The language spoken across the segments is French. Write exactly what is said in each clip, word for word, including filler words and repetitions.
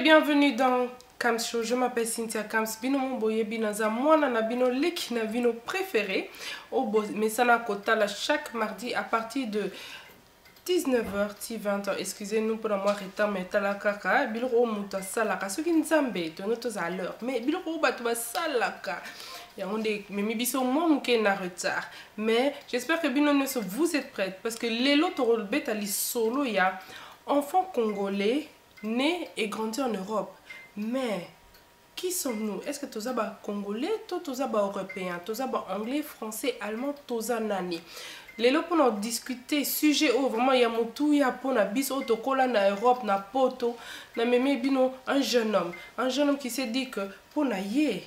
bienvenue dans Kams Show. Je m'appelle Cynthia Kams. Bino Mboye Binaza. Moi, nana bino leki na vino préféré. Au Messana Kotala chaque mardi à partir de dix-neuf heures vingt heures. Excusez-nous pour moi retard mais talakaka. Bilro muta salaka. Ce qui nous embête, nous tous à l'heure. Mais bilro batwa salaka. Il y a des mais biso moi mouké na retard. Mais j'espère que bino ne vous êtes prêts parce que les lots bête ali solo il y a enfants congolais nés et grandis en Europe. Mais qui sommes-nous? Est-ce que tous aba congolais, tous aba européens, tous aba anglais, français, allemand, tous nani? Les lots pour nous discuter sujet au vraiment il y a motu ya pour na bis autocola na Europe na poto na meme bino un jeune homme, un jeune homme qui s'est dit que pour na ye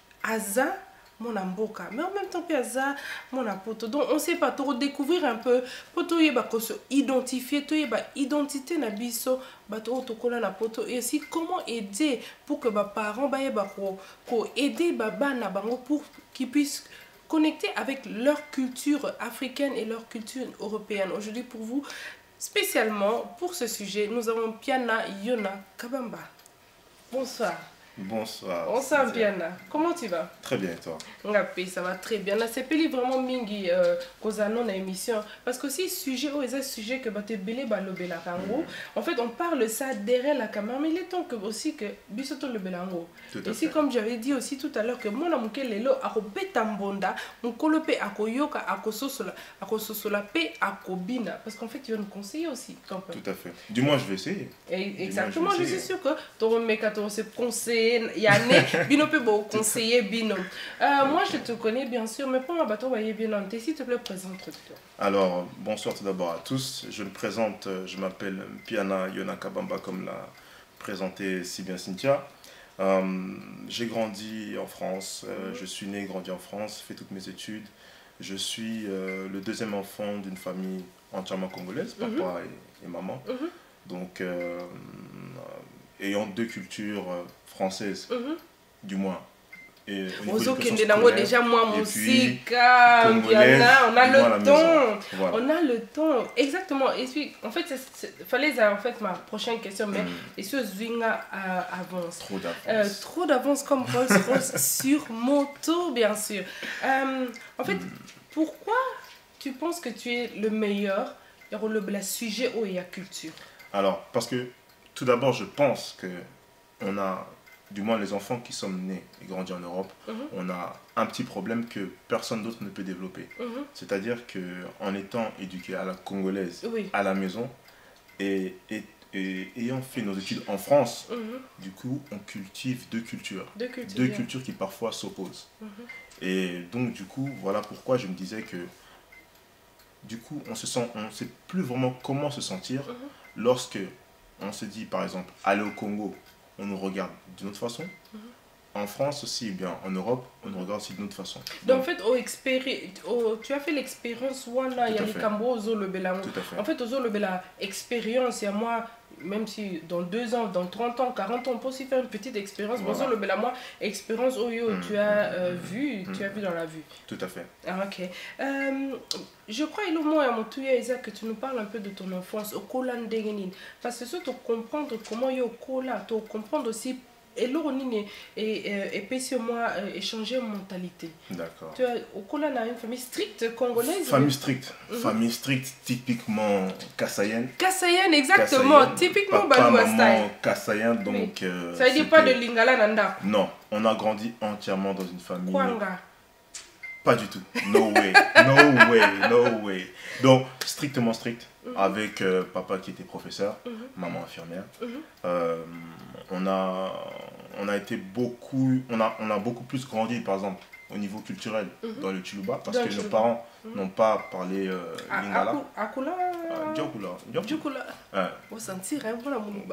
aza mon amboka mais en même temps piaza mon apoto donc on sait pas trop découvrir un peu pour tout yeba ko se identifier tout yeba identité na biso bato autocola na poto et aussi comment aider pour que ba parents ba yeba ko ko aider baba na bango pour qu'ils puissent connecter avec leur culture africaine et leur culture européenne. Aujourd'hui pour vous spécialement pour ce sujet nous avons Piana Yona Kabamba. Bonsoir. Bonsoir. Bonsoir Piana. Comment tu vas? Très bien et toi? Ngapi, ça va très bien. C'est peli vraiment mingi kozano na émission parce que si sujet ou est sujet que bate belé balo belango. En fait, on parle ça derrière la caméra mais il est temps que aussi que bisoto le belango. Et si comme j'avais dit aussi tout à l'heure que mon amuke lelo ako betambonda, mon kolope ako yoka ako sosola, ako sosola pe ako bina parce qu'en fait tu vas nous conseiller aussi quand même. Tout à fait. Du moins je vais essayer. Et exactement, je, je suis sûr que ton mécato se conseille Yanné, Bino peut beaucoup conseiller Bino. Euh, moi, je te connais bien sûr, mais pour ma bateau, voyez bien, s'il te plaît, présente-toi. Alors, bonsoir tout d'abord à tous. Je me présente, je m'appelle Piana Yona Kabamba, comme l'a présenté si bien Cynthia. Euh, J'ai grandi en France, euh, je suis né et grandi en France, fait toutes mes études. Je suis euh, le deuxième enfant d'une famille entièrement congolaise, papa mm-hmm. et, et maman. Mm-hmm. Donc, euh, ayant deux cultures euh, françaises, mm-hmm. du moins. Et au niveau scolaire, déjà moi musique, Piana, on a le temps, voilà. On a le temps, exactement. Et puis en fait, il fallait en fait ma prochaine question, mais mm. et ce Zwinga euh, avance. Trop d'avance. Euh, trop d'avance comme Rolls Royce sur moto, bien sûr. Euh, en fait, mm. pourquoi tu penses que tu es le meilleur dans le sujet où il y a culture? Alors, parce que tout d'abord, je pense que on a, du moins les enfants qui sommes nés et grandis en Europe, mm-hmm. on a un petit problème que personne d'autre ne peut développer. Mm-hmm. C'est-à-dire qu'en étant éduqué à la congolaise, oui. à la maison, et, et, et ayant fait nos études en France, mm-hmm. du coup, on cultive deux cultures. Deux cultures, deux cultures qui parfois s'opposent. Mm-hmm. Et donc, du coup, voilà pourquoi je me disais que, du coup, on se sent, on ne sait plus vraiment comment se sentir mm-hmm. lorsque on se dit, par exemple, aller au Congo, on nous regarde d'une autre façon. Mm-hmm. En France aussi, eh bien, en Europe, on nous regarde aussi d'une autre façon. Donc, en fait, au au, tu as fait l'expérience, il y a les Cambos, le Bélan. En fait, aux le Bélan, expérience, il y a moi, même si dans deux ans, dans trente ans, quarante ans, on peut aussi faire une petite expérience. Voilà. Bon, le Bélan, moi, expérience, oh, yo, mm-hmm. tu as euh, vu, mm-hmm. tu as vu dans la vue. Tout à fait. Ah, ok. Euh, je crois, il moins à mon Isaac, que tu nous parles un peu de ton enfance au Kola Ndegenin. Parce que ça, tu comprendre comment il y a au Kola, tu comprendre aussi. Et là, on est et puis sur moi échanger mentalité. D'accord. Tu as au Kola, on a une famille stricte congolaise. Famille stricte, mm-hmm. famille stricte, typiquement kassaïenne. Kassaïenne, exactement, Kassaïenne. Typiquement Balouba style. Kassaïenne, donc. Oui. Euh, ça ne dit pas de Lingala Nanda. Non, on a grandi entièrement dans une famille. Kwanga. Pas du tout. No way, no way, no way. Donc strictement strict. Mm-hmm. Avec euh, papa qui était professeur, mm-hmm. maman infirmière. Mm-hmm. euh, on a on a été beaucoup on a on a beaucoup plus grandi par exemple au niveau culturel mm-hmm. dans le Tsholuba parce dans que nos Tsholuba. Parents mm-hmm. n'ont pas parlé euh, ah, lingala. Akula. Djokula. Djokula. On sentir un peu la mouluba.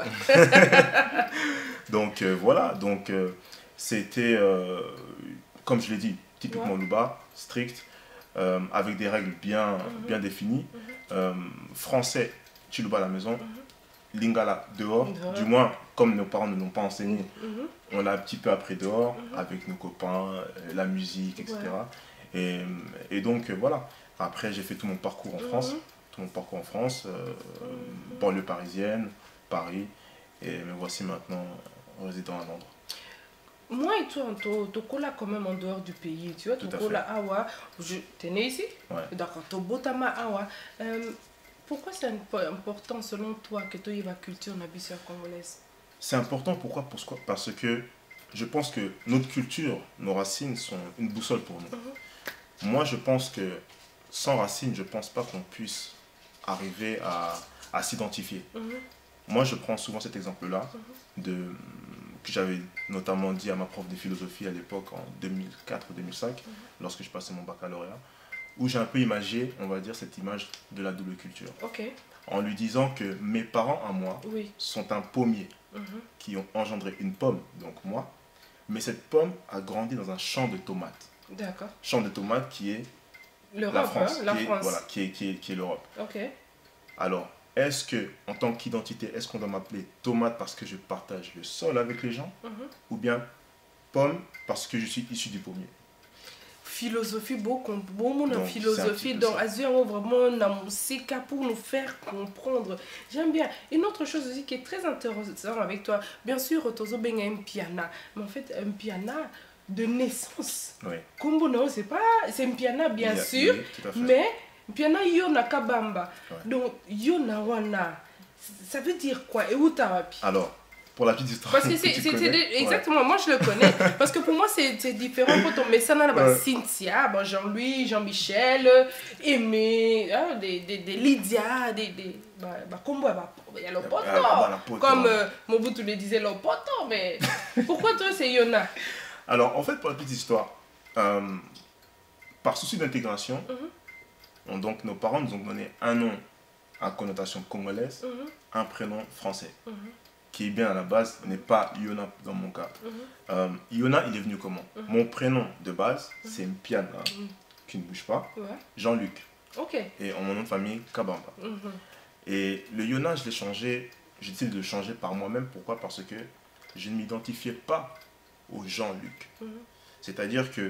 Donc euh, voilà, donc euh, c'était euh, comme je l'ai dit, typiquement ouais. Luba, strict. Euh, avec des règles bien, mm-hmm. bien définies. Mm-hmm. euh, français, Tsholuba à la maison, mm-hmm. Lingala dehors. Mm-hmm. Du moins, comme nos parents ne l'ont pas enseigné, mm-hmm. on l'a un petit peu appris dehors, mm-hmm. avec nos copains, la musique, et cetera. Ouais. Et, et donc, voilà. Après, j'ai fait tout mon parcours en mm-hmm. France. Tout mon parcours en France, euh, mm-hmm. banlieue parisienne, Paris. et me voici maintenant résident à Londres. Moi et toi, on te colle quand même en dehors du pays. Tu vois, tu colle à Awa. Tu es né ici? Ouais. D'accord, tu Botama Awa. Euh, pourquoi c'est important selon toi que tu aies la culture nabisseur congolaise? C'est important, pourquoi? Parce que je pense que notre culture, nos racines sont une boussole pour nous. Mm-hmm. Moi, je pense que sans racines, je ne pense pas qu'on puisse arriver à, à s'identifier. Mm-hmm. Moi, je prends souvent cet exemple-là, mm-hmm. de que j'avais notamment dit à ma prof de philosophie à l'époque, en deux mille quatre ou deux mille cinq, mm-hmm. lorsque je passais mon baccalauréat, où j'ai un peu imagé, on va dire, cette image de la double culture. Okay. En lui disant que mes parents à moi oui. sont un pommier mm-hmm. qui ont engendré une pomme, donc moi, mais cette pomme a grandi dans un champ de tomates. D'accord. Champ de tomates qui est la France, hein, la qui est, France. Voilà, qui est, qui est, qui est l'Europe. Ok. Alors, est-ce que, en tant qu'identité, est-ce qu'on doit m'appeler tomate parce que je partage le sol avec les gens, mm-hmm. ou bien pomme parce que je suis issu du pommier? Philosophie, beaucoup, beaucoup de philosophie, donc Azur vraiment dans musique pour nous faire comprendre. J'aime bien. Une autre chose aussi qui est très intéressante avec toi, bien sûr, tu as un piano, mais en fait, un piano de naissance. Oui. Comme c'est pas, c'est un piano bien oui, sûr, oui, mais piano yona kabamba. Ouais. Donc yona wana, ça veut dire quoi? Et où t'as appris? Alors. Pour la petite histoire. Parce que, que c'est exactement, ouais. Moi je le connais. Parce que pour moi c'est différent quand on met ça dans la ouais. Cynthia, bon, Jean-Louis, Jean-Michel, Aimé, hein, des, des, des Lydia, des. des bah, bah, comme bah, il y a le poteau. Ah, bah, comme euh, Mobutu le disait, le poteau. Mais pourquoi toi c'est Yona? Alors en fait, pour la petite histoire, euh, par souci d'intégration, mm-hmm. donc nos parents nous ont donné un nom à connotation congolaise, mm-hmm. un prénom français. Mm-hmm. Qui est bien à la base, n'est pas Yona dans mon cas. Mm-hmm. euh, Yona, il est venu comment? Mm-hmm. Mon prénom de base, mm-hmm. c'est Mpiana, mm-hmm. qui ne bouge pas, ouais. Jean-Luc. Okay. Et en mon nom de famille, Kabamba. Mm-hmm. Et le Yona, je l'ai changé, j'ai décidé de le changer par moi-même. Pourquoi? Parce que je ne m'identifiais pas au Jean-Luc. Mm-hmm. C'est-à-dire que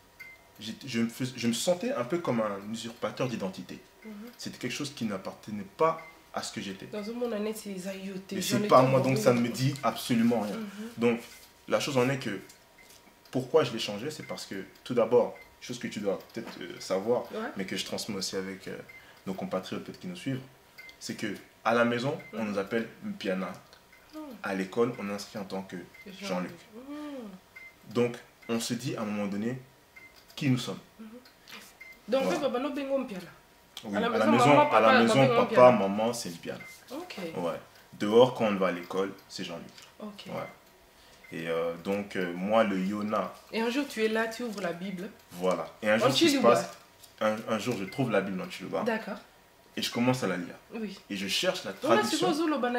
je me, fais, je me sentais un peu comme un usurpateur d'identité. Mm-hmm. C'était quelque chose qui n'appartenait pas à ce que j'étais. Dans un monde honnête, c'est les aïeutés. Et c'est pas moi, donc ça ne me dit absolument rien. Mm-hmm. Donc, la chose en est que, pourquoi je l'ai changé, c'est parce que, tout d'abord, chose que tu dois peut-être euh, savoir, ouais. mais que je transmets aussi avec euh, nos compatriotes peut-être qui nous suivent, c'est que à la maison, mm-hmm. on nous appelle Mpiana. Mm-hmm. À l'école, on est inscrit en tant que Jean-Luc. Mm-hmm. Donc, on se dit à un moment donné qui nous sommes. Mm-hmm. Donc, voilà. Papa, nous bengo Mpiana. Oui, à la maison, à la maison, maman, papa, à la maison, papa, papa maman, c'est le piano. Ok. Ouais. Dehors, quand on va à l'école, c'est Jean-Luc. Ok. Ouais. Et euh, donc, euh, moi, le Yona... Et un jour, tu es là, tu ouvres la Bible. Voilà. Et un jour, ce qui se passe, un, un jour, je trouve la Bible dans Chiluba. D'accord. Et je commence à la lire. Oui. Et je cherche la traduction.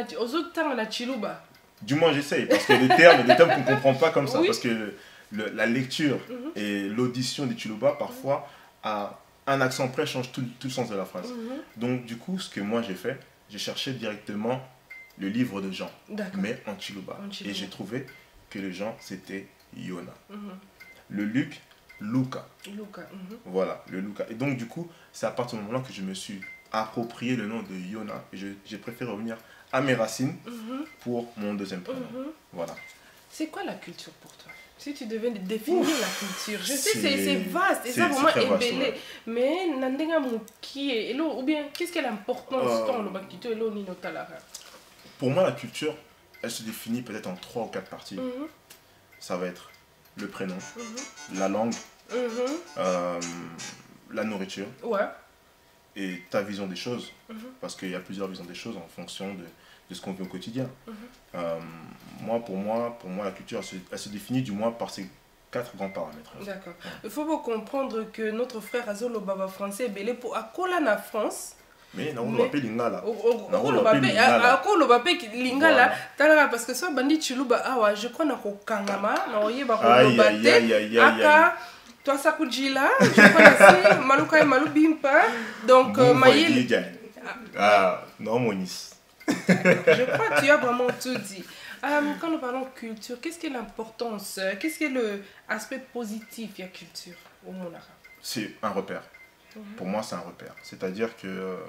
Du moins, j'essaye, parce que les termes, des termes qu'on ne comprend pas comme ça, oui. Parce que le, le, la lecture mm-hmm. et l'audition des Chiluba, parfois, a... un accent près change tout, tout le sens de la phrase. Mm-hmm. Donc, du coup, ce que moi j'ai fait, j'ai cherché directement le livre de Jean, mais en Chiluba. Et j'ai trouvé que le Jean, c'était Yona. Mm-hmm. Le Luc, Luca. Luca. Mm-hmm. Voilà, le Luca. Et donc, du coup, c'est à partir du moment-là que je me suis approprié le nom de Yona. Et j'ai préféré revenir à mes racines mm-hmm. pour mon deuxième prénom. Mm-hmm. Voilà. C'est quoi la culture pour toi? Si tu devais définir Ouf, la culture, je sais que c'est vaste et ça vraiment ébellé. Ouais. Mais qui est ou bien qu'est-ce qu'elle l'importance dans le bakito et l'oni notalara? Pour moi, la culture, elle se définit peut-être en trois ou quatre parties. Mm-hmm. Ça va être le prénom, mm-hmm. la langue, mm-hmm. euh, la nourriture, ouais. et ta vision des choses, mm-hmm. parce qu'il y a plusieurs visions des choses en fonction de de ce qu'on vit au quotidien. Mm-hmm. euh, moi, pour moi, pour moi, la culture, elle se, elle se définit du moins par ces quatre grands paramètres. D'accord. Ouais. Il faut comprendre que notre frère Azolo Baba français, belé pour Akola na France. Mais on va appeler Lingala. On va appeler Lingala. Parce que ça, bandit Chiluba, ah je crois que Kangama, na oye ba ko aka toi ça kujila, je crois que Maluka et Malubimpa. Donc Maïl. Ah non Monis. Je crois que tu as vraiment tout dit. Euh, quand nous parlons culture, qu'est-ce qui est l'importance? Qu'est-ce qui est l'aspect positif de la culture au Monara? C'est un repère. Mm-hmm. Pour moi, c'est un repère. C'est-à-dire que euh,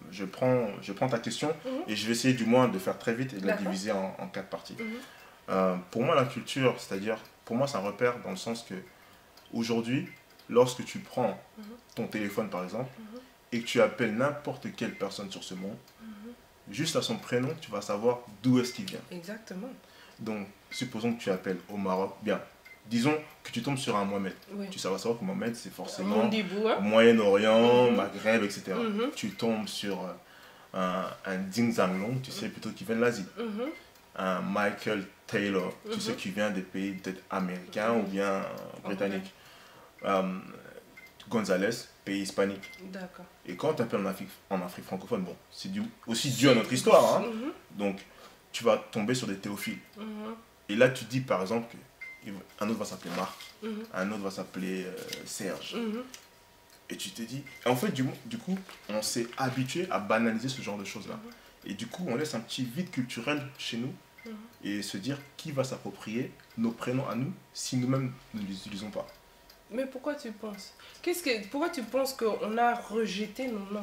je, prends, je prends ta question Mhm. et je vais essayer du moins de faire très vite et de la D'accord. diviser en, en quatre parties. Mhm. Euh, pour moi, la culture, c'est-à-dire, pour moi, c'est un repère dans le sens que aujourd'hui, lorsque tu prends Mhm. ton téléphone par exemple Mhm. et que tu appelles n'importe quelle personne sur ce monde, Mhm. juste à son prénom, tu vas savoir d'où est-ce qu'il vient. Exactement. Donc, supposons que tu appelles au Maroc, bien, disons que tu tombes sur un Mohamed. Oui. Tu vas savoir que Mohamed, c'est forcément Mondibou, hein? Moyen-Orient, Mhm. Maghreb, et cetera. Mhm. Tu tombes sur euh, un, un Ding Zanglong, tu sais plutôt qu'il vient de l'Asie. Mhm. Un Michael Taylor, tu Mhm. sais qu'il vient des pays peut-être américains ou bien euh, britanniques. Euh, Gonzalez, pays hispanique. D'accord. Et quand tu appelles en Afrique, en Afrique francophone, bon, c'est dû, aussi dû à notre histoire. Hein. Mhm. Donc, tu vas tomber sur des théophiles. Mhm. Et là, tu dis par exemple qu'un autre va s'appeler Marc, Mhm. un autre va s'appeler euh, Serge. Mhm. Et tu te dis, en fait, du, du coup, on s'est habitué à banaliser ce genre de choses-là. Mhm. Et du coup, on laisse un petit vide culturel chez nous Mhm. et se dire qui va s'approprier nos prénoms à nous si nous-mêmes ne les utilisons pas. Mais pourquoi tu penses Qu'est-ce que, pourquoi tu penses qu'on a rejeté nos noms?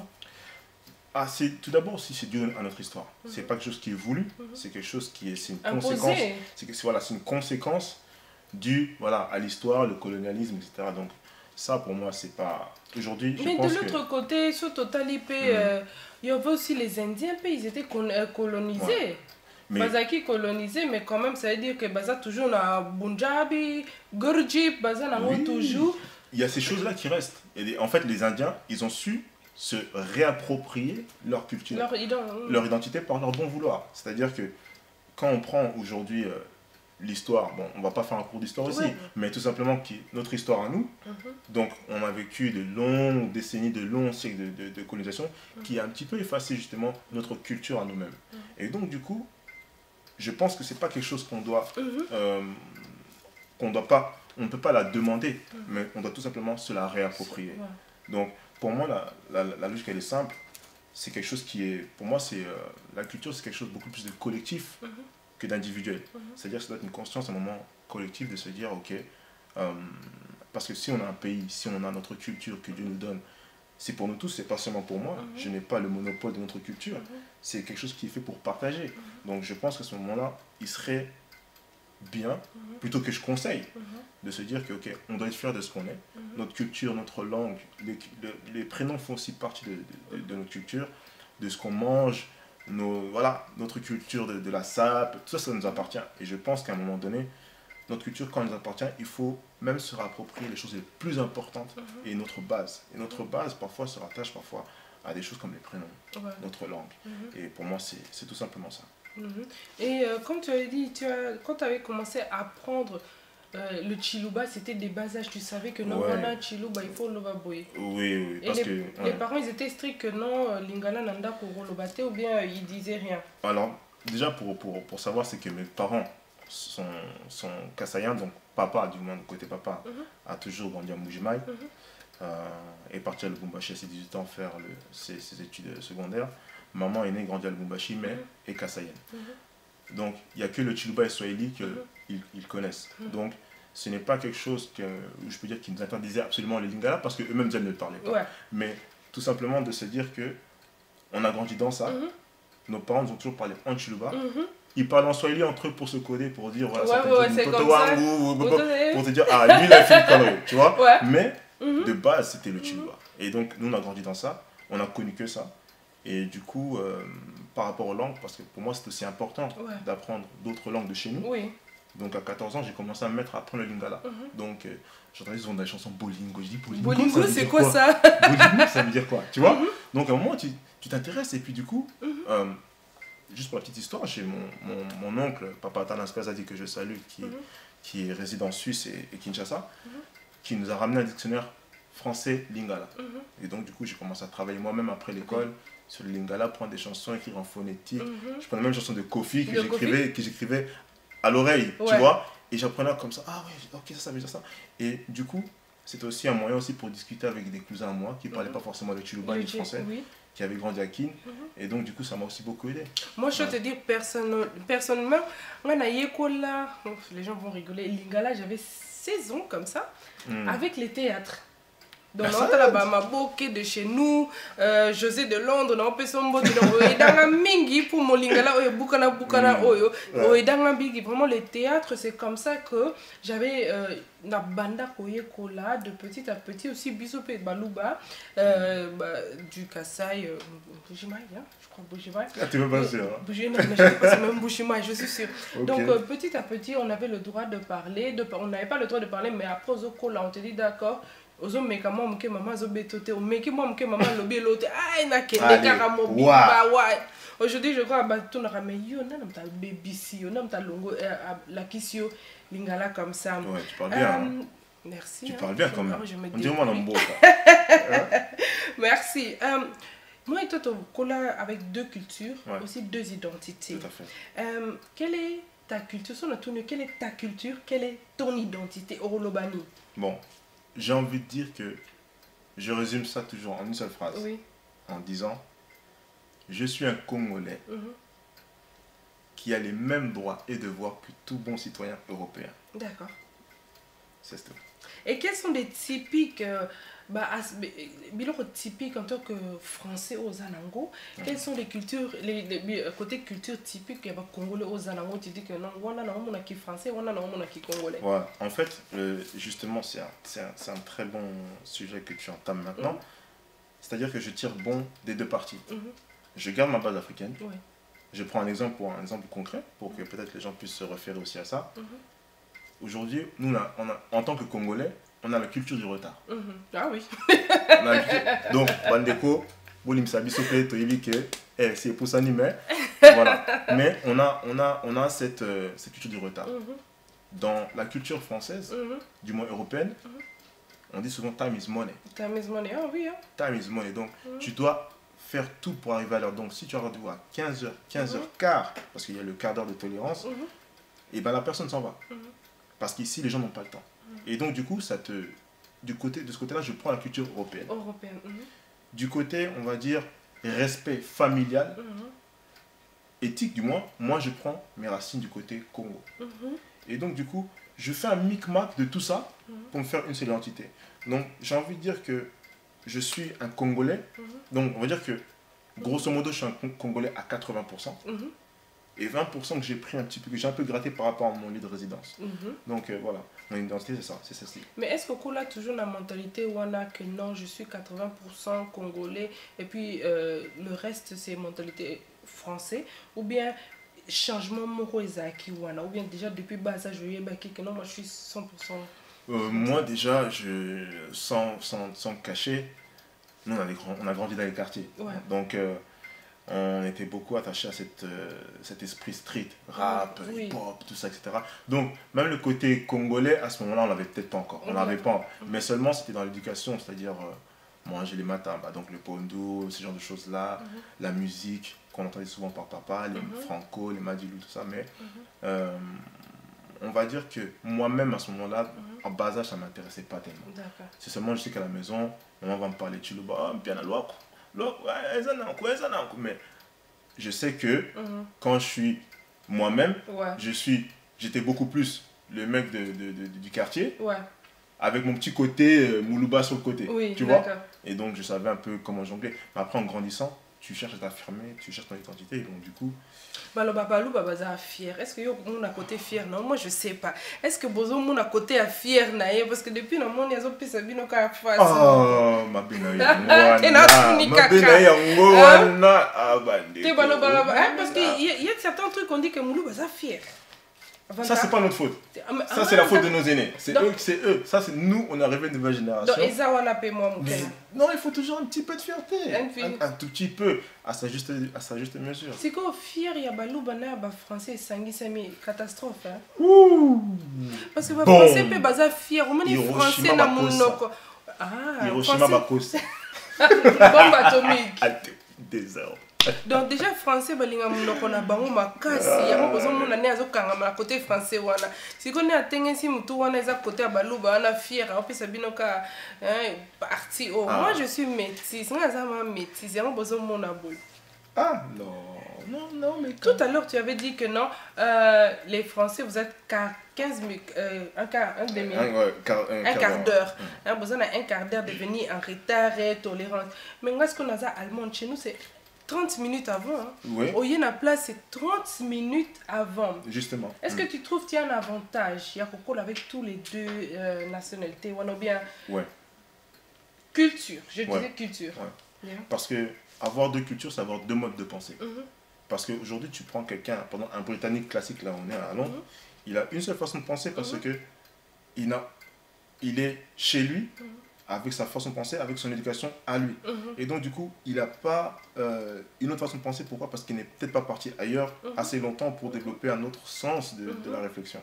Ah, c'est tout d'abord aussi c'est dû à notre histoire. Mhm. C'est pas quelque chose qui est voulu, Mhm. c'est quelque chose qui est, c'est une Imposé. conséquence. C'est que voilà, c'est une conséquence due voilà à l'histoire, le colonialisme, et cetera. Donc ça pour moi c'est pas aujourd'hui. Je Mais de pense l'autre que côté, sur Total I P, Mhm. euh, il y avait aussi les Indiens, puis ils étaient con- euh, colonisés. Ouais. mais Bazaki colonisé, mais quand même, ça veut dire que Baza toujours na Punjabi, Gurji, Baza na oui, toujours. il y a ces choses-là qui restent. Et les- en fait, les Indiens, ils ont su se réapproprier leur culture, leur, Leur ident- leur identité par leur bon vouloir. C'est-à-dire que quand on prend aujourd'hui euh, l'histoire, bon, on va pas faire un cours d'histoire aussi, Ouais. mais tout simplement qui, notre histoire à nous. Mhm. Donc, on a vécu de longues décennies, de longs siècles de, de- de colonisation Mhm. qui a un petit peu effacé justement notre culture à nous-mêmes. Mhm. Et donc, du coup, je pense que c'est pas quelque chose qu'on doit, Mhm. euh, qu'on doit pas, on ne peut pas la demander, Mhm. mais on doit tout simplement se la réapproprier. Ouais. Donc, pour moi, la, la, la logique, elle est simple. C'est quelque chose qui est, pour moi, c'est euh, la culture, c'est quelque chose de beaucoup plus de collectif Mhm. que d'individuel. Mhm. C'est-à-dire que ça doit être une conscience, un moment collectif de se dire, ok, euh, parce que si on a un pays, si on a notre culture que Dieu nous donne, c'est pour nous tous, c'est pas seulement pour moi. Mhm. Je n'ai pas le monopole de notre culture. Mhm. C'est quelque chose qui est fait pour partager. Mhm. Donc je pense qu'à ce moment-là, il serait bien, Mhm. plutôt que je conseille, Mhm. de se dire que ok, on doit être fier de ce qu'on est. Mhm. Notre culture, notre langue, les, le- les prénoms font aussi partie de, de- de- de notre culture, de ce qu'on mange, nos, voilà, notre culture de, de la sape, tout ça, ça nous appartient. Et je pense qu'à un moment donné, notre culture, quand elle nous appartient, il faut même se réapproprier les choses les plus importantes Mhm. et notre base. Et notre base, parfois, se rattache parfois à des choses comme les prénoms, Ouais. notre langue. Mhm. Et pour moi, c'est c'est tout simplement ça. Mhm. Et euh, comme tu avais dit, tu as, quand tu avais commencé à apprendre euh, le Chiluba, c'était des bas âges. Tu savais que non, Ouais. on a Chiluba, il faut le baboyer. Oui, oui, Et parce les, que... les ouais. parents, ils étaient stricts que non, euh, Lingala Nanda Korolobate, ou bien euh, ils disaient rien. Alors, déjà, pour, pour, pour savoir, c'est que mes parents sont, sont kassaïens, donc papa, du moins, de côté papa, Mhm. a toujours grandi à Moujimaï, Mhm. euh, est parti à Lubumbashi à ses dix-huit ans faire le, ses, ses études secondaires. Maman est née, grandie à Lubumbashi, mais Mhm. est kassaïenne. Mhm. Donc, il n'y a que le Chiluba et Swahili qu'ils Mhm. ils connaissent. Mhm. Donc, ce n'est pas quelque chose que, où je peux dire qu'ils nous interdisaient absolument les Lingala, parce qu'eux-mêmes, ils ne le parlaient pas. Ouais. Mais tout simplement de se dire que on a grandi dans ça, Mhm. nos parents nous ont toujours parlé en Chiluba. Mhm. Ils parlent en Swahili entre eux pour se coder, pour dire voilà, Ouais, ça peut ouais, être c'est une comme Toto ça. Wangu, ou- ou- Vous ou- donnez- pour te dire ah lui il a fait une connerie, tu vois. Ouais. Mais Mhm. de base c'était le Chiluba. Et donc nous on a grandi dans ça, on a connu que ça. Et du coup euh, par rapport aux langues, parce que pour moi c'est aussi important Ouais. d'apprendre d'autres langues de chez nous. Oui. Donc à quatorze ans j'ai commencé à me mettre à apprendre le lingala. Mhm. Donc euh, j'entendais souvent des chansons Bolingo, je dis Bolingo, Bolingo, ça veut c'est dire quoi ça? Bolingo, ça veut dire quoi, tu vois? Mhm. Donc à un moment, tu tu t'intéresses et puis du coup, Mhm. euh, juste pour la petite histoire, chez mon, mon, mon oncle, Papa Atanas Kazadi, que je salue, qui, Mhm. qui réside en Suisse et, et Kinshasa, Mhm. qui nous a ramené un dictionnaire français-lingala. Mhm. Et donc du coup, j'ai commencé à travailler moi-même après l'école sur le lingala, prendre des chansons, écrire en phonétique. Mhm. Je prenais même une chanson de Kofi que De j'écrivais que j'écrivais à l'oreille, tu Ouais. vois, et j'apprenais comme ça, ah ouais, ok, ça, ça veut dire ça. Et du coup, c'était aussi un moyen aussi pour discuter avec des cousins à moi qui ne parlaient Mhm. pas forcément le Chiluba Le ni Chi- français, Oui. qui avaient grandi à Kin. Mhm. Et donc, du coup, ça m'a aussi beaucoup aidé. Moi, je vais Ouais. te dire personnellement, personnellement, on a Yekola, les gens vont rigoler. Lingala, j'avais seize ans comme ça, Mm. avec les théâtres. Donc, on a la Maboke de chez nous, euh, José de Londres, on peut son mot de dans mingi pour Molingala, oyo bukana bukana oyo, oyo dans bigi. Vraiment, le théâtre, c'est comme ça que j'avais euh, na banda koye kola de petit à petit aussi bisopé baluba euh, bah, du Kassai, euh, Boujimaï, hein, je crois Boujimaï. Ah, tu veux pas sûr? Boujimaï, je sais pas, c'est même Boujimaï, je suis sûre. Okay. Donc, euh, petit à petit, on avait le droit de parler, de, on n'avait pas le droit de parler, mais après, au kola, on te dit d'accord. Ozo meka moi mke maman zo betote o meki moi mke maman lobi lote ah na kende kaka mobi ba wa aujourd'hui je crois ba tout na ramé yo na mta baby si yo na mta longo la kisio lingala comme ça. Ouais, tu parles bien. Euh, merci. Tu hein, parles bien quand même. On dirait moi dans Merci. Euh, moi et toi tu colla avec deux cultures, ouais. aussi deux identités. Tout à fait. Euh, quelle est ta culture? Quelle est ta culture? Quelle est ton identité Orolobani? Bon. J'ai envie de dire que je résume ça toujours en une seule phrase. Oui. En disant, je suis un Congolais mm-hmm. qui a les mêmes droits et devoirs que tout bon citoyen européen. D'accord. C'est tout. Et quels sont les typiques, euh, bah, typiques en tant que français aux Zanango? Mm-hmm. Quelles sont les cultures, les, les, les côtés culture typiques qu'il y a congolais aux Zanango? Tu dis que non, on a un qui français, on a un qui congolais. Ouais, en fait, euh, justement, c'est un, un, un très bon sujet que tu entames maintenant. Mm-hmm. C'est-à-dire que je tire bon des deux parties. Mm-hmm. Je garde ma base africaine. Ouais. Je prends un exemple pour un exemple concret, pour que peut-être les gens puissent se référer aussi à ça. Mm-hmm. Aujourd'hui, nous, là, on a, en tant que Congolais, on a la culture du retard. Mm-hmm. Ah oui. On a la culture... Donc, Bandeko, Bolimsabi Sopé, Toyibike, c'est pour ça, mais voilà. Mais on a, on a, on a cette, euh, cette culture du retard. Mm-hmm. Dans la culture française, mm-hmm. du moins européenne, mm-hmm. on dit souvent time is money. Time is money, oh oui. Hein. Time is money. Donc, mm-hmm. tu dois faire tout pour arriver à l'heure. Donc, si tu as rendez-vous à quinze heures, quinze heures quart, parce qu'il y a le quart d'heure de tolérance, mm-hmm. et ben la personne s'en va. Mm-hmm. Parce qu'ici, les gens n'ont pas le temps. Mm-hmm. Et donc, du coup, ça te... Du côté, de ce côté-là, je prends la culture européenne. Européenne. Mm-hmm. Du côté, on va dire, respect familial, mm-hmm. éthique du moins, moi, je prends mes racines du côté Congo. Mm-hmm. Et donc, du coup, je fais un micmac de tout ça mm-hmm. pour me faire une seule identité. Donc, j'ai envie de dire que je suis un Congolais. Mm-hmm. Donc, on va dire que, grosso modo, je suis un Congolais à quatre-vingts pour cent. Mm-hmm. Et vingt pour cent que j'ai pris un petit peu, que j'ai un peu gratté par rapport à mon lieu de résidence. Mm-hmm. Donc, euh, voilà. Mon identité, c'est ça, c'est celle-ci. Mais est-ce que tu as toujours la mentalité où on a que non, je suis quatre-vingts pour cent congolais et puis euh, le reste, c'est mentalité française? Ou bien changement moroisaki ou bien déjà depuis bas âge, je vais que non, moi je suis cent pour cent. Euh, moi, déjà, je, sans, sans, sans cacher, nous, on a, des grands, on a grandi dans les quartiers. Ouais. Donc, euh, on était beaucoup attachés à cette, euh, cet esprit street, rap, oui. hip-hop, tout ça, et cetera. Donc, même le côté congolais, à ce moment-là, on l'avait peut-être pas encore. On l'avait pas. Mais seulement, c'était dans l'éducation, c'est-à-dire euh, manger les matins. Bah, donc, le pondo, ce genre de choses-là, mm-hmm. la musique qu'on entendait souvent par papa, les mm-hmm. franco, les madilou, tout ça. Mais mm-hmm. euh, on va dire que moi-même, à ce moment-là, mm-hmm. en bas âge, ça ne m'intéressait pas tellement. C'est seulement, je sais qu'à la maison, maman va me parler de Chiluba, oh, bien à l'ouac. Mais je sais que mm-hmm. quand je suis moi-même, ouais. je suis, j'étais beaucoup plus le mec de, de, de, du quartier, ouais. avec mon petit côté euh, Moulouba sur le côté, oui, tu vois. Et donc je savais un peu comment jongler. Mais après en grandissant, tu cherches à t'affirmer, tu cherches ton identité, et donc du coup... Bah, Babalou Babaza fier. Est-ce que yo mon à côté fier? Non, moi je sais pas. Est-ce que Bozo mon à côté a fier naïe? Parce que depuis le monde, il y a des personnes qui ont fait ça. Oh, ma binaïe. Ma binaïe, ah, bandé. Parce qu'il y a certains trucs qu'on dit que Moulou Baza fier. Ça, c'est pas notre faute. Ça, c'est la faute de nos aînés. C'est eux, c'est eux. Ça, c'est nous, on est arrivé de nouvelle génération. Donc, Eza Wana paie moi, mon père. Non, il faut toujours un petit peu de fierté. Un, un tout petit peu, à sa juste, à sa juste mesure. C'est qu'au fier, il y a Balou Bana, bah français, Sangi Sami, catastrophe. Hein. Ouh. Parce que bah français peut baza fier. On est français dans mon nom. Ah, Hiroshima Bakosa. Bombe atomique. Désert. Donc déjà français balinga munoko na bango makasi yango bozo mona ne azokanga na côté français wana siko ne atengensi mutu wana eza côté ya baluba wana fier opesa binoka hein parti oh moi je suis métisse nga za ma métisse yango bozo mona boy Ah non, non, non, mais... Tout à l'heure, tu avais dit que non, euh, les Français, vous êtes qu'à quinze minutes, euh, un quart, un demi, un, ouais, quart, un, un quart d'heure. Mmh. Hein, besoin d'un quart d'heure de venir en retard et tolérance. Mais moi, ce qu'on a allemand chez nous, c'est trente minutes avant. Hein. Oui. Au Yéna Place, c'est trente minutes avant. Justement. Est-ce mmh. que tu trouves qu'il y a un avantage? Il y a beaucoup avec tous les deux euh, nationalités, ou bien ouais. culture, je ouais. disais culture. Ouais. Yeah. Parce que avoir deux cultures, c'est avoir deux modes de pensée. Mm-hmm. Parce qu'aujourd'hui, tu prends quelqu'un, pendant un Britannique classique, là on est à Londres, mm-hmm. il a une seule façon de penser parce mm-hmm. que il, a, il est chez lui, mm-hmm. avec sa façon de penser, avec son éducation à lui. Mm-hmm. Et donc, du coup, il n'a pas euh, une autre façon de penser. Pourquoi? Parce qu'il n'est peut-être pas parti ailleurs mm-hmm. assez longtemps pour développer un autre sens de, mm-hmm. de la réflexion.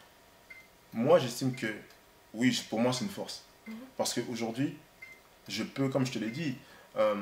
Moi, j'estime que, oui, pour moi, c'est une force. Mm-hmm. Parce qu'aujourd'hui, je peux, comme je te l'ai dit, euh,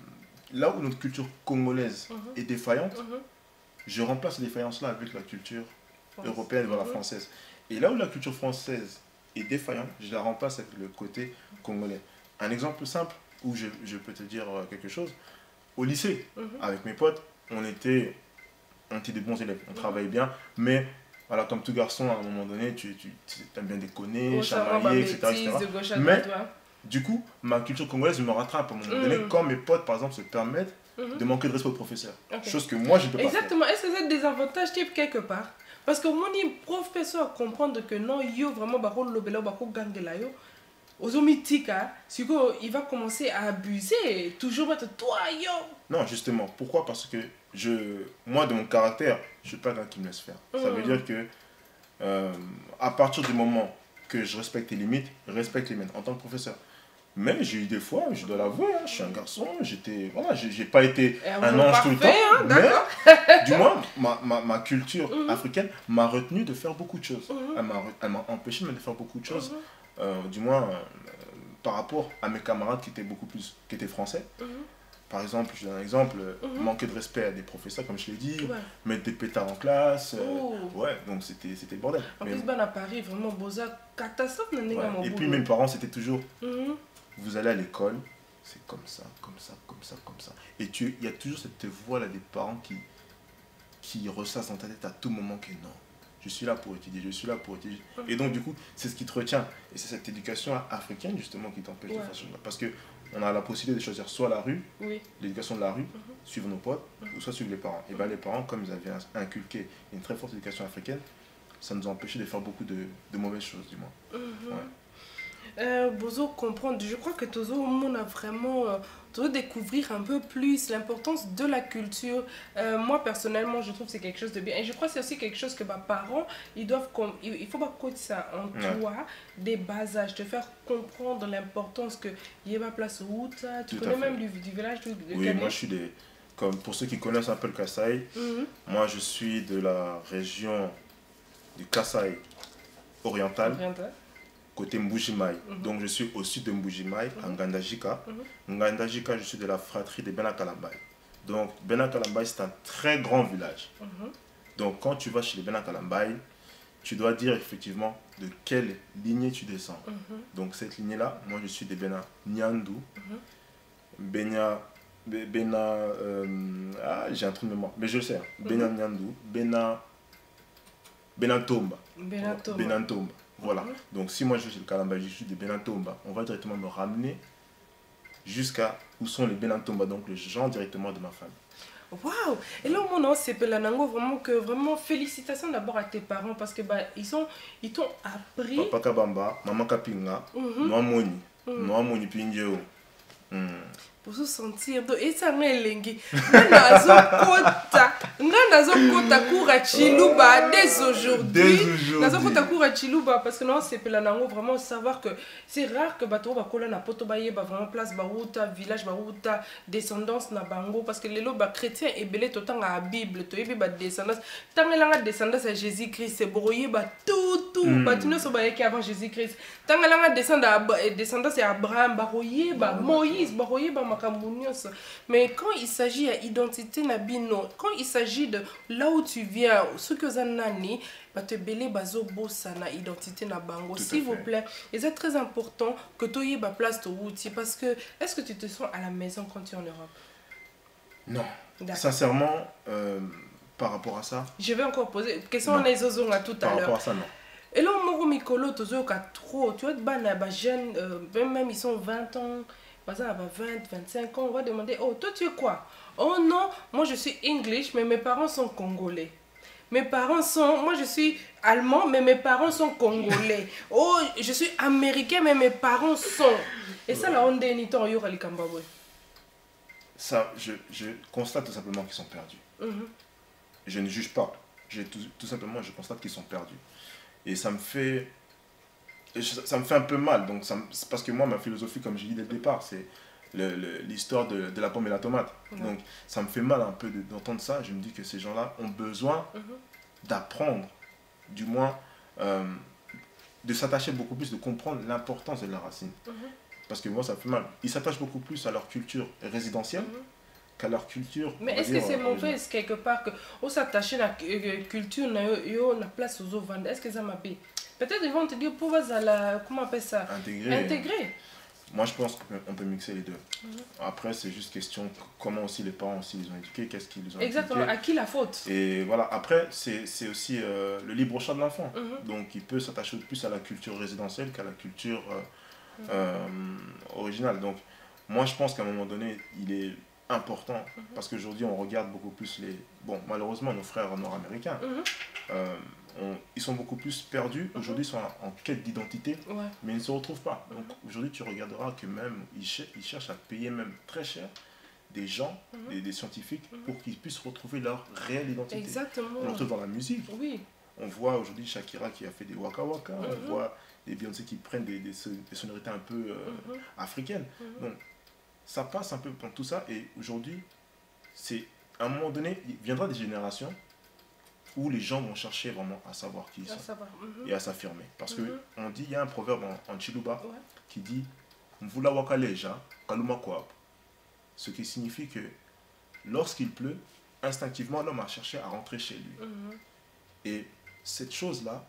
là où notre culture congolaise mm-hmm. est défaillante, mm-hmm. je remplace ces défaillances-là avec la culture France. européenne, voilà, mm-hmm. française. Et là où la culture française est défaillante, je la remplace avec le côté congolais. Un exemple simple où je, je peux te dire quelque chose, au lycée, mm-hmm. avec mes potes, on était, on était des bons élèves, on mm-hmm. travaillait bien, mais voilà, comme tout garçon, à un moment donné, tu, tu, tu aimes bien déconner, oh, chamailler, et cetera, et cetera. Mais, du coup, ma culture congolaise me rattrape à un moment mmh. donné quand mes potes, par exemple, se permettent mmh. de manquer de respect au professeur. Okay. Chose que moi, je ne peux pas Exactement. faire. Exactement. Est-ce que c'est des avantages type quelque part? Parce que moi, je suis professeur à comprendre que non, yo vraiment, le belo, bako gangela yo. Aux mythiques, il va commencer à abuser, toujours mettre toi, yo. Non, justement. Pourquoi? Parce que je, moi, de mon caractère, je ne suis pas quelqu'un qui me laisse faire. Mmh. Ça veut dire que, euh, à partir du moment que je respecte les limites, je respecte les miennes en tant que professeur. Mais j'ai eu des fois, je dois l'avouer, hein, je suis un garçon, j'étais, voilà, j'ai pas été un ange parfait, tout le temps, hein, mais du moins, ma, ma, ma culture mm-hmm. africaine m'a retenu de faire beaucoup de choses. Mm-hmm. Elle m'a empêché de faire beaucoup de choses, mm-hmm. euh, du moins euh, par rapport à mes camarades qui étaient beaucoup plus, qui étaient français. Mm-hmm. Par exemple, je donne un exemple, mm-hmm. manquer de respect à des professeurs, comme je l'ai dit, ouais. mettre des pétards en classe, euh, ouais, donc c'était le bordel. En mais, plus, ben à Paris, vraiment, beaux catastrophe, ouais. Et puis mes parents, c'était toujours... Mm-hmm. Vous allez à l'école, c'est comme ça, comme ça, comme ça, comme ça. Et il y a toujours cette voix-là des parents qui, qui ressassent dans ta tête à tout moment que non, je suis là pour étudier, je suis là pour étudier. Et donc, du coup, c'est ce qui te retient. Et c'est cette éducation africaine, justement, qui t'empêche ouais. de faire ce genre. Parce qu'on a la possibilité de choisir soit la rue, oui. l'éducation de la rue, mm-hmm. suivre nos potes, mm-hmm. ou soit suivre les parents. Et bien, les parents, comme ils avaient inculqué une très forte éducation africaine, ça nous a empêché de faire beaucoup de, de mauvaises choses, du moins. Mm-hmm. ouais. Euh, Bozo comprendre, je crois que Tozo on a vraiment euh, découvrir un peu plus l'importance de la culture. Euh, moi personnellement je trouve que c'est quelque chose de bien et je crois que c'est aussi quelque chose que mes parents ils doivent il, il faut pas coacher ça en ouais. toi des bas âges, te faire comprendre l'importance que il y a ma place où tu connais même du, du village de, de oui Canet. Moi je suis des comme pour ceux qui connaissent un peu le Kasaï, mm-hmm. moi je suis de la région du Kasaï oriental. oriental. Côté Mbujimai. Mm-hmm. Donc je suis au sud de Mbujimai, mm-hmm. en Ngandajika. Mm-hmm. Ngandajika, je suis de la fratrie de Benakalambai. Donc Benakalambai, c'est un très grand village. Mm-hmm. Donc quand tu vas chez les Benakalambai, tu dois dire effectivement de quelle lignée tu descends. Mm-hmm. Donc cette lignée-là, moi je suis de Bena Nyandu, mm-hmm. Bena... Bena... Euh, ah, j'ai un trou de mémoire, mais je le sais. Mm-hmm. Bena Nyandu, Bena... Benatomba. Benatomba. Benatomba. Voilà, mmh. donc si moi je suis le Kalamba, je suis de Benatomba, on va directement me ramener jusqu'à où sont les Benatomba, donc les gens directement de ma famille. Waouh! Et là, mon nom, c'est Pelanango, vraiment, que, vraiment, félicitations d'abord à tes parents parce que bah, ils ont, ils t'ont appris. Papa Kabamba, Maman Kapinga, mmh. Noa Moni, mmh. Noa Moni Pinjeo. Mmh. Pour se sentir, et ça m'a élengué. Nanazo Kota, Nanazo Kota Koura Chiluba, dès aujourd'hui. Nanazo Kota Koura Chiluba, parce que non, c'est Pelanango, vraiment savoir que c'est rare que Bato Bakola na Potobaye, bah vraiment place Barouta, village Barouta, descendance na Bango, parce que les lots chrétiens et belé tout temps à la Bible, tu es descendance. Tant que la descendance à Jésus-Christ, c'est broyé, bah tout, tout, bah tu ne sais pas qui avant Jésus-Christ. Tant que la descendance à Abraham, bah broyé, bah Moïse, bah broyé, bah mais quand il s'agit d'identité nabino, quand il s'agit de là où tu viens, ce que zanani, bah te belé bazo bossana identité na bango, s'il vous plaît. Et c'est très important que tu aies ma place de outil parce que est-ce que tu te sens à la maison quand tu es en Europe? Non. D'accord. Sincèrement, euh, par rapport à ça. Je vais encore poser. Question on a tout à l'heure. Par rapport à ça, non. Et là, on m'a mikolo, trop. Tu vois, les jeunes, même ils sont vingt ans, par exemple, vingt, vingt-cinq ans, on va demander, oh, toi tu es quoi? Oh non, moi je suis English, mais mes parents sont congolais. Mes parents sont, moi je suis allemand, mais mes parents sont congolais. Oh, je suis américain, mais mes parents sont. Et ça, là, on est ni temps, yora likambabwe. Ça, je, je constate tout simplement qu'ils sont perdus. Mm-hmm. Je ne juge pas. Tout, tout simplement, je constate qu'ils sont perdus. Et ça me fait, ça me fait un peu mal. Donc, c'est parce que moi, ma philosophie, comme j'ai dit dès le départ, c'est l'histoire de, de la pomme et la tomate. Mm-hmm. Donc, ça me fait mal un peu d'entendre ça. Je me dis que ces gens-là ont besoin mm-hmm. d'apprendre, du moins, euh, de s'attacher beaucoup plus, de comprendre l'importance de la racine. Mm-hmm. Parce que moi, ça me fait mal. Ils s'attachent beaucoup plus à leur culture résidentielle mm-hmm. qu'à leur culture. Mais est-ce que c'est mauvais quelque part que on s'attache à la culture, on a place aux autres. Est-ce que ça m'a payé? Peut-être ils vont te dire pour la, comment on appelle ça? Intégrer. Intégrer. Moi, je pense qu'on peut mixer les deux. Mm-hmm. Après, c'est juste question comment aussi les parents aussi les ont éduqués, qu'est-ce qu'ils les ont Exactement. éduqués. À qui la faute? Et voilà. Après, c'est aussi euh, le libre choix de l'enfant. Mm-hmm. Donc, il peut s'attacher plus à la culture résidentielle qu'à la culture euh, euh, originale. Donc, moi, je pense qu'à un moment donné, il est important mm-hmm. parce qu'aujourd'hui, on regarde beaucoup plus les... Bon, malheureusement, nos frères nord-américains, mm-hmm. euh, on, ils sont beaucoup plus perdus. Aujourd'hui, ils sont en, en quête d'identité, ouais. mais ils ne se retrouvent pas. Donc, aujourd'hui, tu regarderas que même, ils, ch ils cherchent à payer même très cher des gens, mm-hmm. des, des scientifiques, mm-hmm. pour qu'ils puissent retrouver leur réelle identité. Exactement. On le retrouve dans la musique. Oui. On voit aujourd'hui Shakira qui a fait des waka waka, mm-hmm. on voit des Beyoncé qui prennent des, des, des sonorités un peu euh, mm-hmm. africaines. Mm-hmm. Donc, ça passe un peu dans tout ça. Et aujourd'hui, c'est à un moment donné, il viendra des générations où les gens vont chercher vraiment à savoir qui ils sont mm-hmm. et à s'affirmer. Parce mm-hmm. qu'on dit, il y a un proverbe en, en Chiluba ouais. qui dit Mvula wakaleja, kaluma kwap. Ce qui signifie que lorsqu'il pleut, instinctivement, l'homme a cherché à rentrer chez lui. Mm-hmm. Et cette chose-là,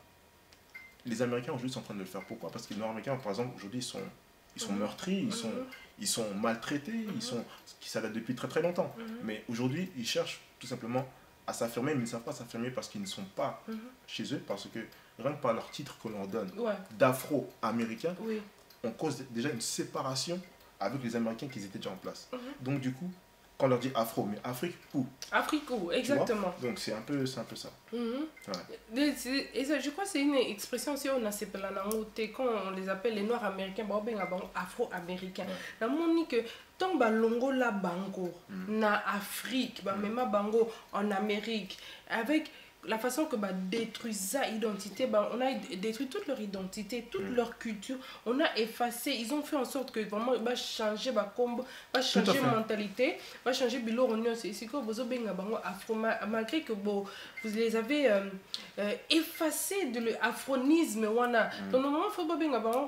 les Américains aujourd'hui sont en train de le faire. Pourquoi? Parce que les Nord-Américains, par exemple, aujourd'hui, ils sont, ils sont meurtris, ils, mm-hmm. sont, ils sont maltraités, mm-hmm. ils sont, ça date depuis très très longtemps. Mm-hmm. Mais aujourd'hui, ils cherchent tout simplement à s'affirmer, mais ils ne savent pas s'affirmer parce qu'ils ne sont pas mm-hmm. chez eux, parce que rien que par leur titre que l'on donne ouais. d'afro-américains, oui. on cause déjà une séparation avec les Américains qui étaient déjà en place. Mm-hmm. Donc du coup, quand on leur dit afro, mais Afrique où? Afrique où, exactement. Donc c'est un peu, c'est un peu ça. Mm-hmm. ouais. Et je crois que c'est une expression aussi, on a ces quand on les appelle les Noirs américains, afro-américains. Ouais. On dit que tant que longo la bango mm. na Afrique, bah, mm. même bango en Amérique, avec la façon que bah, détruire sa identité, bah, on a détruit toute leur identité, toute mm. leur culture, on a effacé, ils ont fait en sorte que vraiment bah, changer bah, combo, bah, changer mentalité, bah, changer bilo on c'est ici que vous avez afro malgré que bon, vous les avez euh, euh, effacés de l'afronisme wana. Mm. Donc normalement faut pas bien bah,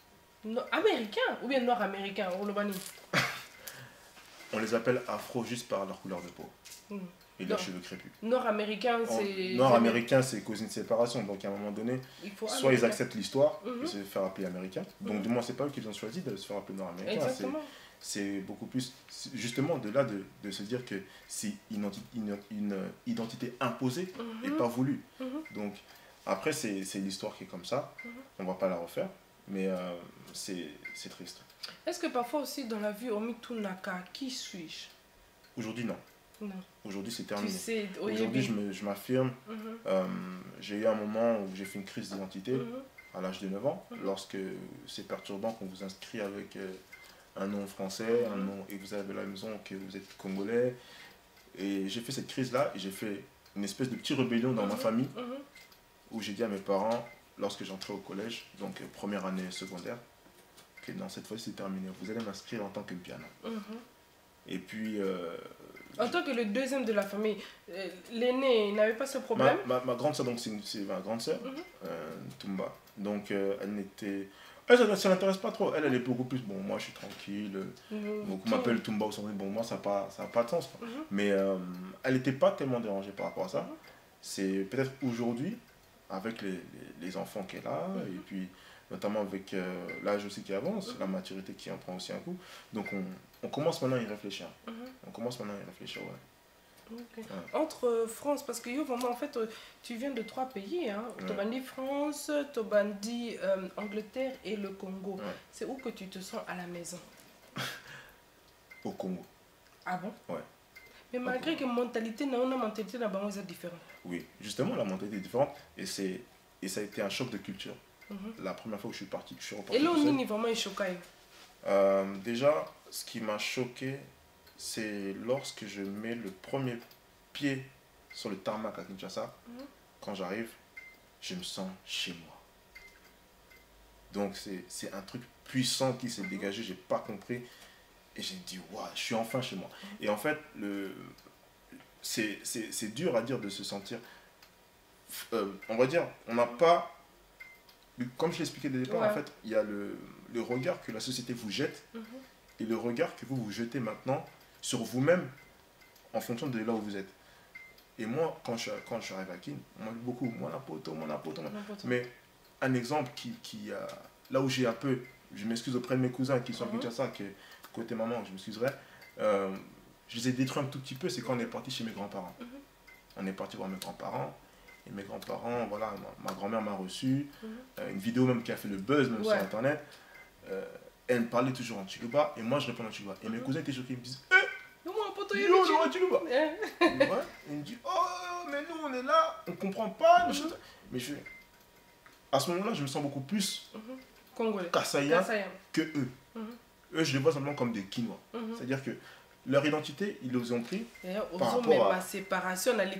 américain ou bien noir américain ou le bani. On les appelle afro juste par leur couleur de peau mm. et leurs cheveux crépus. Nord-américain, c'est... Nord-américain, c'est cause une séparation. Donc à un moment donné, soit américain. Ils acceptent l'histoire mm -hmm. et se faire appeler américain. Donc mm -hmm. du moins, c'est pas eux qui ont choisi de se faire appeler nord-américain. C'est beaucoup plus, justement, de là de, de se dire que c'est une, une, une identité imposée mm -hmm. et pas voulue. Mm -hmm. Donc après, c'est l'histoire qui est comme ça. Mm -hmm. On va pas la refaire, mais euh, c'est triste. Est-ce que parfois aussi dans la vie, on met tout naka, qui suis-je? Aujourd'hui, non. Non. Aujourd'hui, c'est terminé. Tu sais, aujourd'hui, je m'affirme. Mm -hmm. euh, j'ai eu un moment où j'ai fait une crise d'identité mm -hmm. à l'âge de neuf ans, mm -hmm. lorsque c'est perturbant qu'on vous inscrit avec euh, un nom français, mm -hmm. un nom, et vous avez à la maison que vous êtes congolais. Et j'ai fait cette crise-là et j'ai fait une espèce de petite rébellion dans mm -hmm. ma famille mm -hmm. où j'ai dit à mes parents, lorsque j'entrais au collège, donc euh, première année secondaire, que non, cette fois-ci c'est terminé, vous allez m'inscrire en tant que piano. Mm -hmm. Et puis... Euh, En tant que le deuxième de la famille, euh, l'aîné n'avait pas ce problème? Ma, ma, ma grande soeur, donc c'est ma grande soeur, mm -hmm. euh, Tumba. Donc euh, elle n'était... Elle, ça ne l'intéresse pas trop. Elle, elle est beaucoup plus... Bon, moi je suis tranquille. Mm -hmm. Donc on m'appelle Tumba au centre. Bon, moi ça n'a pas, ça a pas de sens. Mm -hmm. Mais euh, elle n'était pas tellement dérangée par rapport à ça. Mm -hmm. C'est peut-être aujourd'hui, avec les, les, les enfants qu'elle a, mm -hmm. et puis notamment avec euh, l'âge aussi qui avance, mm-hmm. la maturité qui en prend aussi un coup. Donc on, on commence maintenant à y réfléchir. Mm-hmm. On commence maintenant à y réfléchir, ouais. Okay. Ouais. Entre euh, France, parce que yo, vraiment, en fait, euh, tu viens de trois pays, hein. Ouais. Tobandi France, Tobandi euh, Angleterre et le Congo. Ouais. C'est où que tu te sens à la maison? Au Congo. Ah bon? Ouais. Mais malgré que la mentalité, la mentalité est différente. Oui, justement, la mentalité est différente et, c'est, et ça a été un choc de culture. Mm-hmm. La première fois que je suis parti, je suis reparti. Et là, on est vraiment choqué. Euh, déjà, ce qui m'a choqué, c'est lorsque je mets le premier pied sur le tarmac à Kinshasa, mm-hmm. quand j'arrive, je me sens chez moi. Donc c'est un truc puissant qui s'est mm-hmm. dégagé, j'ai pas compris. Et j'ai dit, waouh, je suis enfin chez moi. Mm-hmm. Et en fait, c'est dur à dire de se sentir... Euh, on va dire, on n'a pas... Comme je l'expliquais dès le départ, ouais. en fait, il y a le, le regard que la société vous jette mm-hmm. et le regard que vous vous jetez maintenant sur vous-même en fonction de là où vous êtes. Et moi, quand je, quand je suis arrivé à Kin, on m'a dit beaucoup, mon apoto, mon apoto. Mais un exemple qui, qui a, là où j'ai un peu, je m'excuse auprès de mes cousins qui sont à Kinshasa, qui côté maman, je m'excuserai, euh, je les ai détruits un tout petit peu, c'est quand on est parti chez mes grands-parents. Mm-hmm. On est parti voir mes grands-parents, et mes grands-parents, voilà, ma, ma grand-mère m'a reçu, mm-hmm. euh, une vidéo même qui a fait le buzz, même ouais. sur Internet. Euh, elle me parlait toujours en Tchoulouba, et moi je répondais en Tchoulouba. Et mm-hmm. mes cousins étaient choqués, ils me disent, eh, yo, yo, Tchoulouba. Il me dit, oh, mais nous on est là, on comprend pas. Mm-hmm. Mais je, à ce moment-là, je me sens beaucoup plus mm-hmm. kassaïen que eux. Mm-hmm. Eux, je les vois simplement comme des Kinois. Mm-hmm. C'est-à-dire que leur identité, ils les ont pris par rapport à... la séparation, il a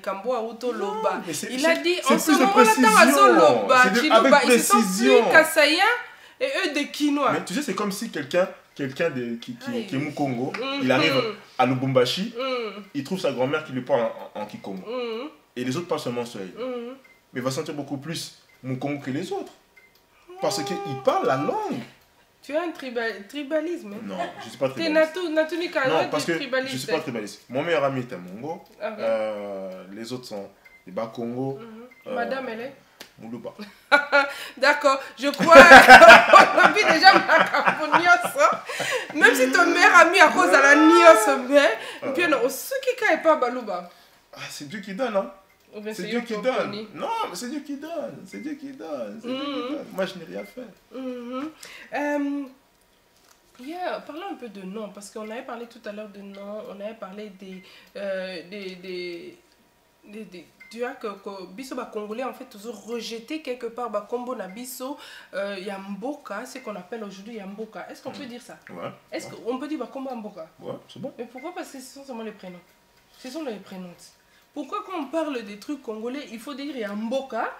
dit, en ce moment-là, avec précision. Kassaïens et eux des Kinois. Mais tu sais, c'est comme si quelqu'un quelqu'un qui, qui, qui est au Congo, mm-hmm. il arrive à Lubumbashi, mm-hmm. il trouve sa grand-mère qui lui parle en, en Kikongo. Mm-hmm. Et les autres parlent seulement Swahili. Mm-hmm. Mais il va sentir beaucoup plus Mukongo que les autres. Parce qu'il parle la langue. Tu as un tribal, tribalisme? Non, je ne suis pas tribaliste. Non, parce que je ne suis pas tribaliste. Mon meilleur ami est un Mongo. Okay. Euh, les autres sont des Bakongo. Mm-hmm. euh, Madame, elle est Moulouba. D'accord, je crois. On a vu déjà ma caponios. Même si ton meilleur ami à cause de la nios, mais bien au ce qui n'est pas Balouba. Ah, c'est Dieu qui donne, hein. C'est Dieu qui donne. Non, mais c'est Dieu qui donne. C'est Dieu qui donne. C'est mm-hmm. Dieu qui donne. Moi, je n'ai rien fait. Mm-hmm. euh, yeah, parlons un peu de noms, parce qu'on avait parlé tout à l'heure de noms, on avait parlé des... Euh, des, des, des, des tu vois que, que biso ba congolais en fait toujours rejeté quelque part ba kombo na biso euh, yamboka, c'est qu'on appelle aujourd'hui yamboka. Est-ce qu'on mmh. peut dire ça? Ouais. Est-ce ouais. qu'on peut dire ba kombo mboka? Ouais, c'est bon. Mais pourquoi? Parce que ce sont seulement les prénoms. Ce sont les prénoms. Pourquoi quand on parle des trucs congolais, il faut dire yamboka?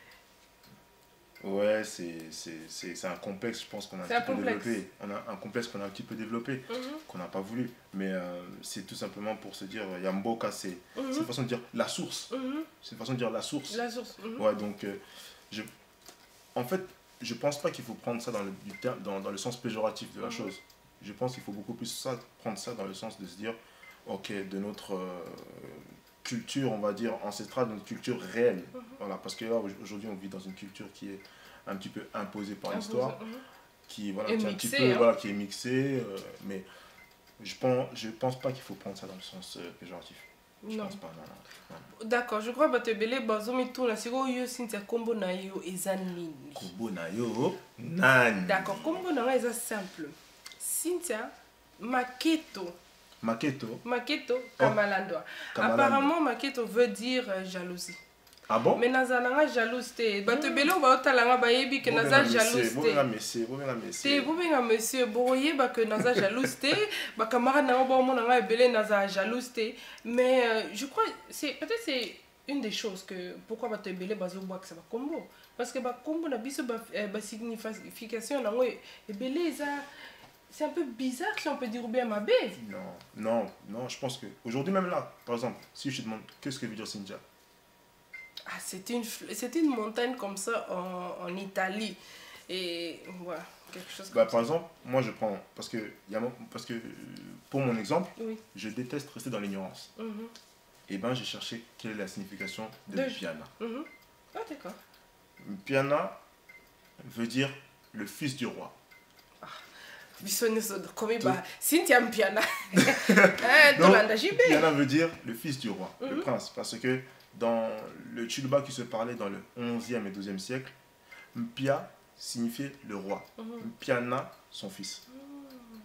Ouais, c'est un complexe, je pense qu'on a un petit peu développé. On a un complexe qu'on a un petit peu développé, mm-hmm. qu'on n'a pas voulu. Mais euh, c'est tout simplement pour se dire, Yamboka, c'est mm-hmm. une façon de dire la source. Mm-hmm. C'est une façon de dire la source. La source. Mm-hmm. Ouais, donc, euh, je, en fait, je pense pas qu'il faut prendre ça dans le, dans, dans le sens péjoratif de la mm-hmm. chose. Je pense qu'il faut beaucoup plus ça, prendre ça dans le sens de se dire, ok, de notre... Euh, culture, on va dire, ancestrale, une culture réelle. Mm-hmm. Voilà, parce que là, aujourd'hui, on vit dans une culture qui est un petit peu imposée par l'histoire, mm-hmm. qui, voilà, qui, est un petit peu, hein. voilà, qui est mixée, euh, mais je pense, je pense pas qu'il faut prendre ça dans le sens euh, péjoratif. Je non. pense pas, non, non, non. D'accord, je crois que tu as bazomi tout na siko yo Cynthia kombo na yo ezanini. Kombo na yo nani. D'accord, kombo na nga eza simple. Cynthia Maketo. Maketo. Maketo, Kamalandwa. Oh. Apparemment, Maketo veut dire euh, jalousie. Ah bon? Mais nazalanga jalousté. Bah te belo ba otalanga ba yebi que naza jalousté. Bobenga monsieur, bobenga monsieur. Te bobenga monsieur, boye ba que naza jalousté, ba camarade na ba mona nga ebele naza jalousté. Mais euh, je crois c'est peut-être c'est une des choses que pourquoi ba te bele ba zo bois que ça va combo parce que ba combo na biso ba ba signification na ngo ebele ça. C'est un peu bizarre si on peut dire ou bien ma baie. Non, non, non, je pense que aujourd'hui même là, par exemple, si je te demande qu'est-ce que veut dire Cynthia? Ah, c'est une, une montagne comme ça en, en Italie. Et voilà, quelque chose comme bah, ça. Par exemple, moi je prends, parce que, y a, parce que pour mon exemple, oui. je déteste rester dans l'ignorance. Mm-hmm. Et bien j'ai cherché quelle est la signification de, de... Piana. Mm-hmm. Ah d'accord. Piana veut dire le fils du roi. Cynthia Mpiana. Donc, Mpiana veut dire le fils du roi, mm-hmm. le prince. Parce que dans le Tsholuba qui se parlait dans le onzième et douzième siècle, Mpia signifiait le roi. Mm-hmm. Mpiana, son fils. Mm.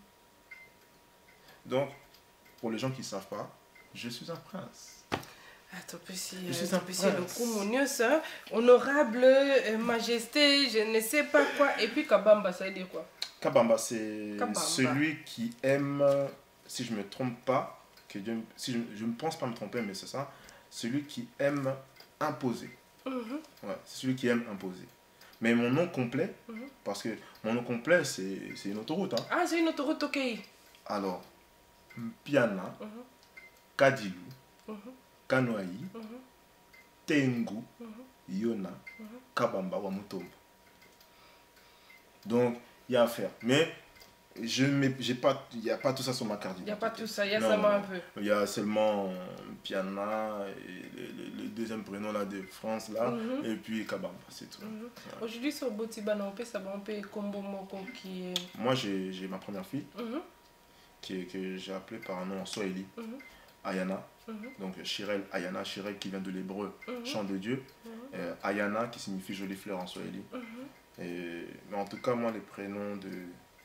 Donc, pour les gens qui ne savent pas, je suis un prince. Attends, si, je suis un prince. Honorable, euh, majesté, je ne sais pas quoi. Et puis Kabamba, ça veut dire quoi? Kabamba, c'est celui qui aime, si je ne me trompe pas, que Dieu, si je ne pense pas me tromper, mais c'est ça, celui qui aime imposer. Mm-hmm. Ouais, c'est celui qui aime imposer. Mais mon nom complet, mm-hmm. parce que mon nom complet, c'est une autoroute. Hein. Ah, c'est une autoroute, ok. Alors, Mpiana, mm-hmm. Kadilou, mm-hmm. Kanoaï, mm-hmm. Tengu, mm-hmm. Yona, mm-hmm. Kabamba, Wamutombo. Donc, il y a à faire. Mais je j'ai pas, il n'y a pas tout ça sur ma carte. Il n'y a pas tout ça, il y a non, seulement un peu. Il y a seulement Piana, et le, le, le deuxième prénom là, de France, là, mm-hmm. et puis Kabamba, c'est tout. Mm-hmm. Ouais. Aujourd'hui, sur Botibana, on peut savoir un peu Kombo Moko qui est... Moi, j'ai ma première fille, mm-hmm. qui, que j'ai appelée par un nom en Swahili, mm-hmm. Ayana. Mm-hmm. Donc Shirel Ayana, Shirel qui vient de l'hébreu, mm-hmm. chant de Dieu, mm-hmm. euh, Ayana qui signifie jolie fleur en Swahili. Mm-hmm. Et, mais en tout cas, moi, les prénoms de...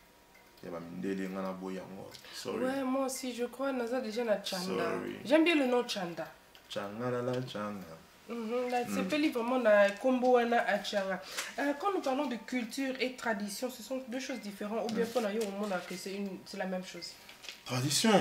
Sorry. Ouais, moi aussi, je crois, Naza déjà na Chanda. J'aime bien le nom Chanda. Changa la la Changa. C'est mm. vraiment la combo à Changa. Euh, quand nous parlons de culture et tradition, ce sont deux choses différentes ou bien qu'on a eu au monde que c'est la même chose? Tradition.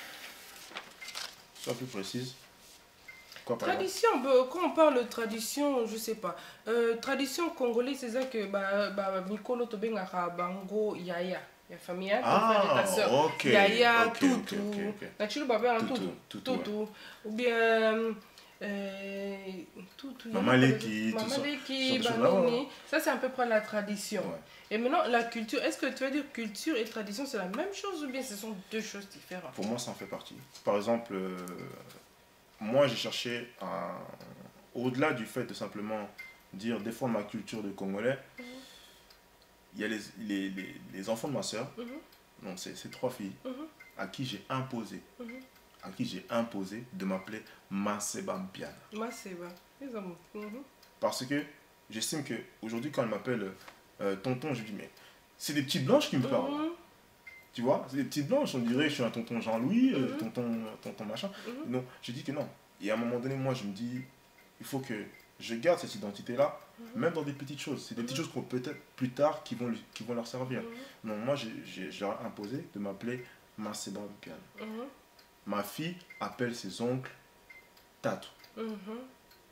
Sois plus précise. Quoi, tradition, bah, quand on parle de tradition, je sais pas. Euh, tradition congolaise, c'est ça que bah, bah, Mikolo Tobengara Bango Yaya. La famille, ah, ok. Yaya, okay, Toutou. Okay, okay, okay. Tu le Toutou. Toutou. Toutou. Ou bien. Euh, Toutou. Maman Leki, Maman Leki, Banini. Ça, c'est à peu près la tradition. Ouais. Et maintenant, la culture. Est-ce que tu veux dire culture et tradition, c'est la même chose ou bien ce sont deux choses différentes? Pour moi, ça en fait partie. Par exemple, euh, moi, j'ai cherché à. Au-delà du fait de simplement dire défendre ma culture de Congolais. Mm-hmm. Il y a les, les, les, les enfants de ma soeur, mm-hmm. donc c'est trois filles, mm-hmm. à qui j'ai imposé, mm-hmm. à qui j'ai imposé de m'appeler Maseba Mpiana. Maseba, mm-hmm. Parce que j'estime qu'aujourd'hui, quand elle m'appelle euh, tonton, je dis, mais c'est des petites blanches qui me parlent. Mm-hmm. Tu vois, c'est des petites blanches, on dirait je suis un tonton Jean-Louis, mm-hmm. euh, tonton, tonton machin. Mm-hmm. Non, je dis que non. Et à un moment donné, moi, je me dis, il faut que je garde cette identité-là, mm-hmm. même dans des petites choses. C'est des mm-hmm. petites choses qu'on peut-être plus tard qui vont, qui vont leur servir. Mm-hmm. Donc moi, j'ai leur imposé de m'appeler Maseba Mpiana. Mm-hmm. Ma fille appelle ses oncles Tatou. Mm-hmm.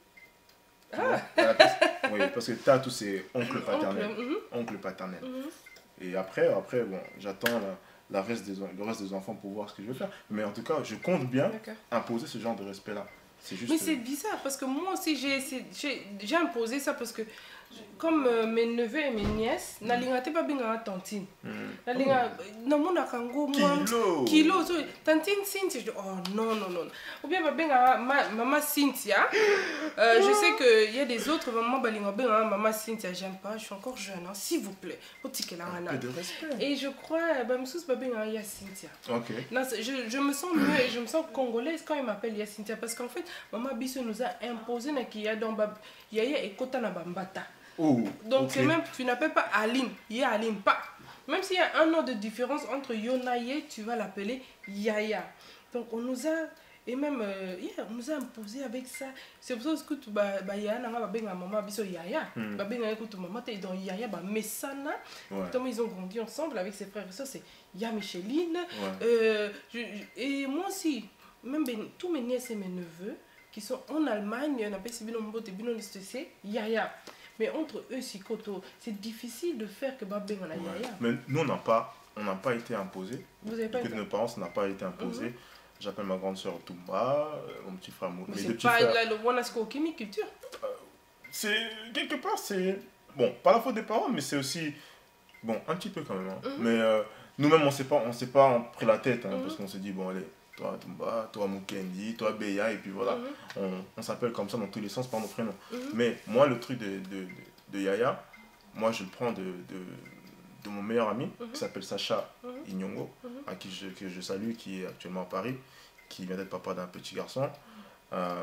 Ah. Oui, parce que Tatou, c'est oncle paternel. Oncle, mm-hmm. oncle paternel. Mm-hmm. Et après, après bon, j'attends la, la reste des, le reste des enfants pour voir ce que je vais faire. Mais en tout cas, je compte bien imposer ce genre de respect-là. Mais c'est bizarre parce que moi aussi j'ai imposé ça parce que comme euh, mes neveux et mes nièces, mm. n'alingate pas bien à tantine. Nalinga non mon akango moi kilo so tantine Cynthia je dis oh non non non ou bien pas bien à maman Cynthia. Euh, je sais que il y a des autres mamans balinga bien à maman Cynthia, j'aime pas, je suis encore jeune hein, s'il vous plaît. Faut que la un peu de respect. Et je crois bah monsieur pas bien à ya Cynthia. OK. Non, je je me sens mieux et je me sens congolaise quand il m'appelle ya Cynthia parce qu'en fait maman Bisso nous a imposé na kiya dans yaya et kota na bambata. Oh, donc okay. Même tu n'appelles pas Aline, Yaya Aline pas. Même s'il y a un an de différence entre Yonaye, tu vas l'appeler Yaya. Donc on nous a et même euh, yeah, on nous a imposé avec ça. C'est pour ça que tu bah bah Yaya n'a pas bien maman biso Yaya. Bah bien écoute maman t'es dans Yaya bah Messana. Comme ils ont grandi ensemble avec ses frères et sœurs, c'est Ya Micheline. Ouais. Euh, je, je, et moi aussi, même ben, tous mes nièces et mes neveux qui sont en Allemagne, on appelle Sibino Mbote Bino Listese, Yaya. Mais entre eux, c'est difficile de faire que Babé en a Yaya. Mais nous, on n'a pas, on n'a pas été imposé. Vous avez pas été... de nos parents, ça n'a pas été imposé. Mm-hmm. J'appelle ma grande soeur Toumba, euh, mon petit frère Mou. Mais c'est pas frères... le Wanasco Kimi culture. Euh, c'est quelque part, c'est bon, pas la faute des parents, mais c'est aussi bon, un petit peu quand même. Hein. Mm-hmm. Mais euh, nous-mêmes, on ne s'est pas, on s'est pas pris la tête, hein, mm-hmm. parce qu'on s'est dit bon allez. Toi Toumba, toi Mukendi, toi Beya, et puis voilà, mm-hmm. on, on s'appelle comme ça dans tous les sens par nos prénoms. Mm-hmm. Mais moi, le truc de, de, de, de Yaya, moi, je le prends de, de, de mon meilleur ami, Mhm. qui s'appelle Sacha Mhm. Inyongo, Mhm. à qui je, que je salue, qui est actuellement à Paris, qui vient d'être papa d'un petit garçon. Euh,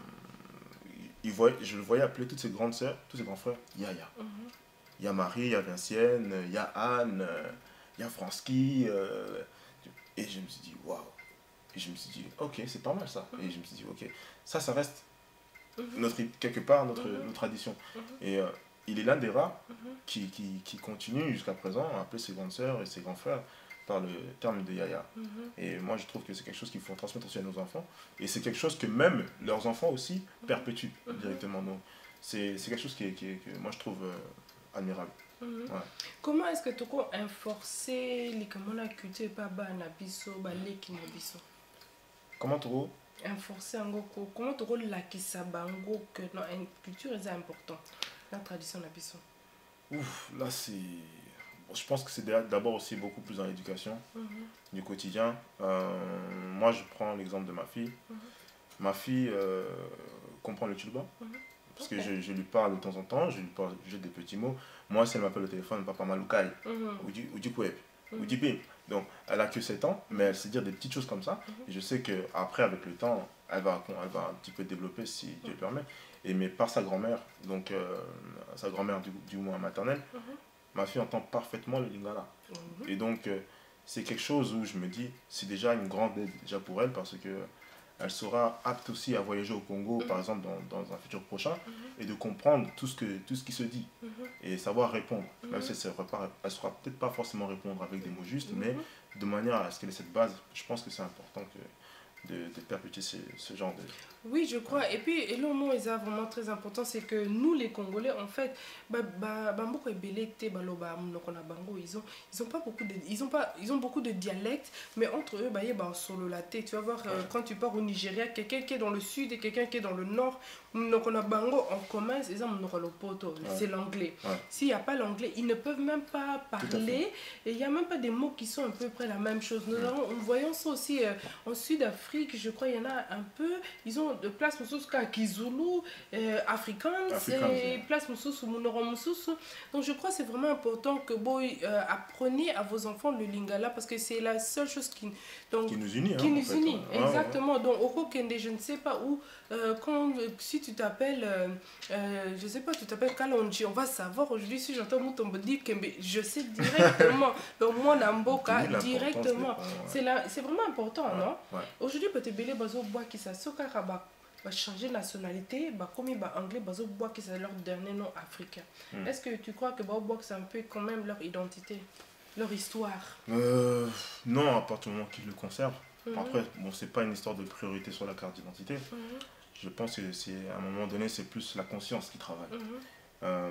il voyait, je le voyais appeler toutes ses grandes sœurs, tous ses grands frères, Yaya. Mhm. Il y a Marie, il y a Vincienne, il y a Anne, euh, il y a Franski. euh, et je me suis dit, waouh. Et je me suis dit, ok, c'est pas mal ça. Et je me suis dit, ok, ça, ça reste Mhm. notre, quelque part notre, Mhm. notre tradition. Mhm. Et euh, il est l'un des rares Mhm. qui, qui, qui continue jusqu'à présent à appeler ses grandes sœurs et ses grands frères par le terme de Yaya. Mhm. Et moi, je trouve que c'est quelque chose qu'il faut transmettre aussi à nos enfants. Et c'est quelque chose que même leurs enfants aussi perpétuent Mhm. directement. Donc, c'est c'est quelque chose qui, est- qui est- que moi, je trouve euh, admirable. Mhm. Ouais. Comment est-ce que tu as enforcé la culture pas ba na biso ba leki na biso? Comment tu Enforcer en gros comment tu la qui bango que non une culture est important la tradition na biso? Ouf, là, c'est. Bon, je pense que c'est d'abord aussi beaucoup plus dans l'éducation Mhm. du quotidien. Euh, moi, je prends l'exemple de ma fille. Mhm. Ma fille euh, comprend le Tchouba. Mhm. Parce Ok. que je, je lui parle de temps en temps, je lui parle juste des petits mots. Moi, si elle m'appelle au téléphone, papa Maloukai, Mhm. ou du, ou du Kweb, ou Mhm. du Bim. Donc, elle a que sept ans, mais elle sait dire des petites choses comme ça. Et je sais qu'après, avec le temps, elle va, elle va un petit peu développer, si Dieu le permet. Et mais par sa grand-mère, donc euh, sa grand-mère du, du moins maternelle, Mhm. ma fille entend parfaitement le lingala. Mhm. Et donc, euh, c'est quelque chose où je me dis, c'est déjà une grande aide déjà pour elle, parce que elle sera apte aussi à voyager au Congo, Mhm. par exemple, dans, dans un futur prochain, Mhm. et de comprendre tout ce, que, tout ce qui se dit, Mhm. et savoir répondre. Mhm. Même si elle ne saura peut-être pas forcément répondre avec des mots justes, Mhm. mais de manière à ce qu'elle ait cette base, je pense que c'est important que, de, de perpétuer ce, ce genre de... Oui, je crois. Et puis, et le mot est vraiment très important, c'est que nous, les Congolais, en fait, bah, bah, bah, beaucoup de belete, bah, lo, bah, mnoko na bango, ils ont, ils ont pas beaucoup de, ils ont pas, ils ont beaucoup de dialectes, mais entre eux, bah, il y a bah, solo laté. Tu vas voir, euh, quand tu pars au Nigeria, quelqu'un qui est dans le sud et quelqu'un qui est dans le nord, mnoko na bango, en commun, c'est ça, mnoko lo poto, c'est l'anglais. Ouais. S'il n'y a pas l'anglais, ils ne peuvent même pas parler, et il n'y a même pas des mots qui sont à peu près la même chose. Nous, avons, nous voyons ça aussi euh, en Sud-Afrique, je crois, il y en a un peu, ils ont de place mususu ka Kizulu, euh, Afrikaans, Afrikaans, et oui. place mususu munoro mususu. Donc je crois que c'est vraiment important que boy euh, apprenez à vos enfants le lingala parce que c'est la seule chose qui donc Qui nous unit, qui hein, en nous fait, unit. ouais. Ouais, Exactement. Donc au Kokende, je ne sais pas où euh, quand si tu t'appelles euh, euh, je sais pas, tu t'appelles Kalonji, on va savoir aujourd'hui si j'entends Mutombo dire Kembe, je sais directement. Donc moi Namboka D'où l'importance directement. des- ouais. C'est là, c'est vraiment important, Ouais, non? ouais. Aujourd'hui peut-être belé bazo bois qui ça soka ba bah, changer de nationalité, bah, comme ils bah, anglais, bah, bois qui c'est leur dernier nom africain. Mm. Est-ce que tu crois que bah, bois c'est un peu quand même leur identité, leur histoire? Euh, non, à partir du moment qu'ils le conservent. Mhm. Après, bon, c'est pas une histoire de priorité sur la carte d'identité. Mhm. Je pense que c'est à un moment donné, c'est plus la conscience qui travaille. Mhm. Euh,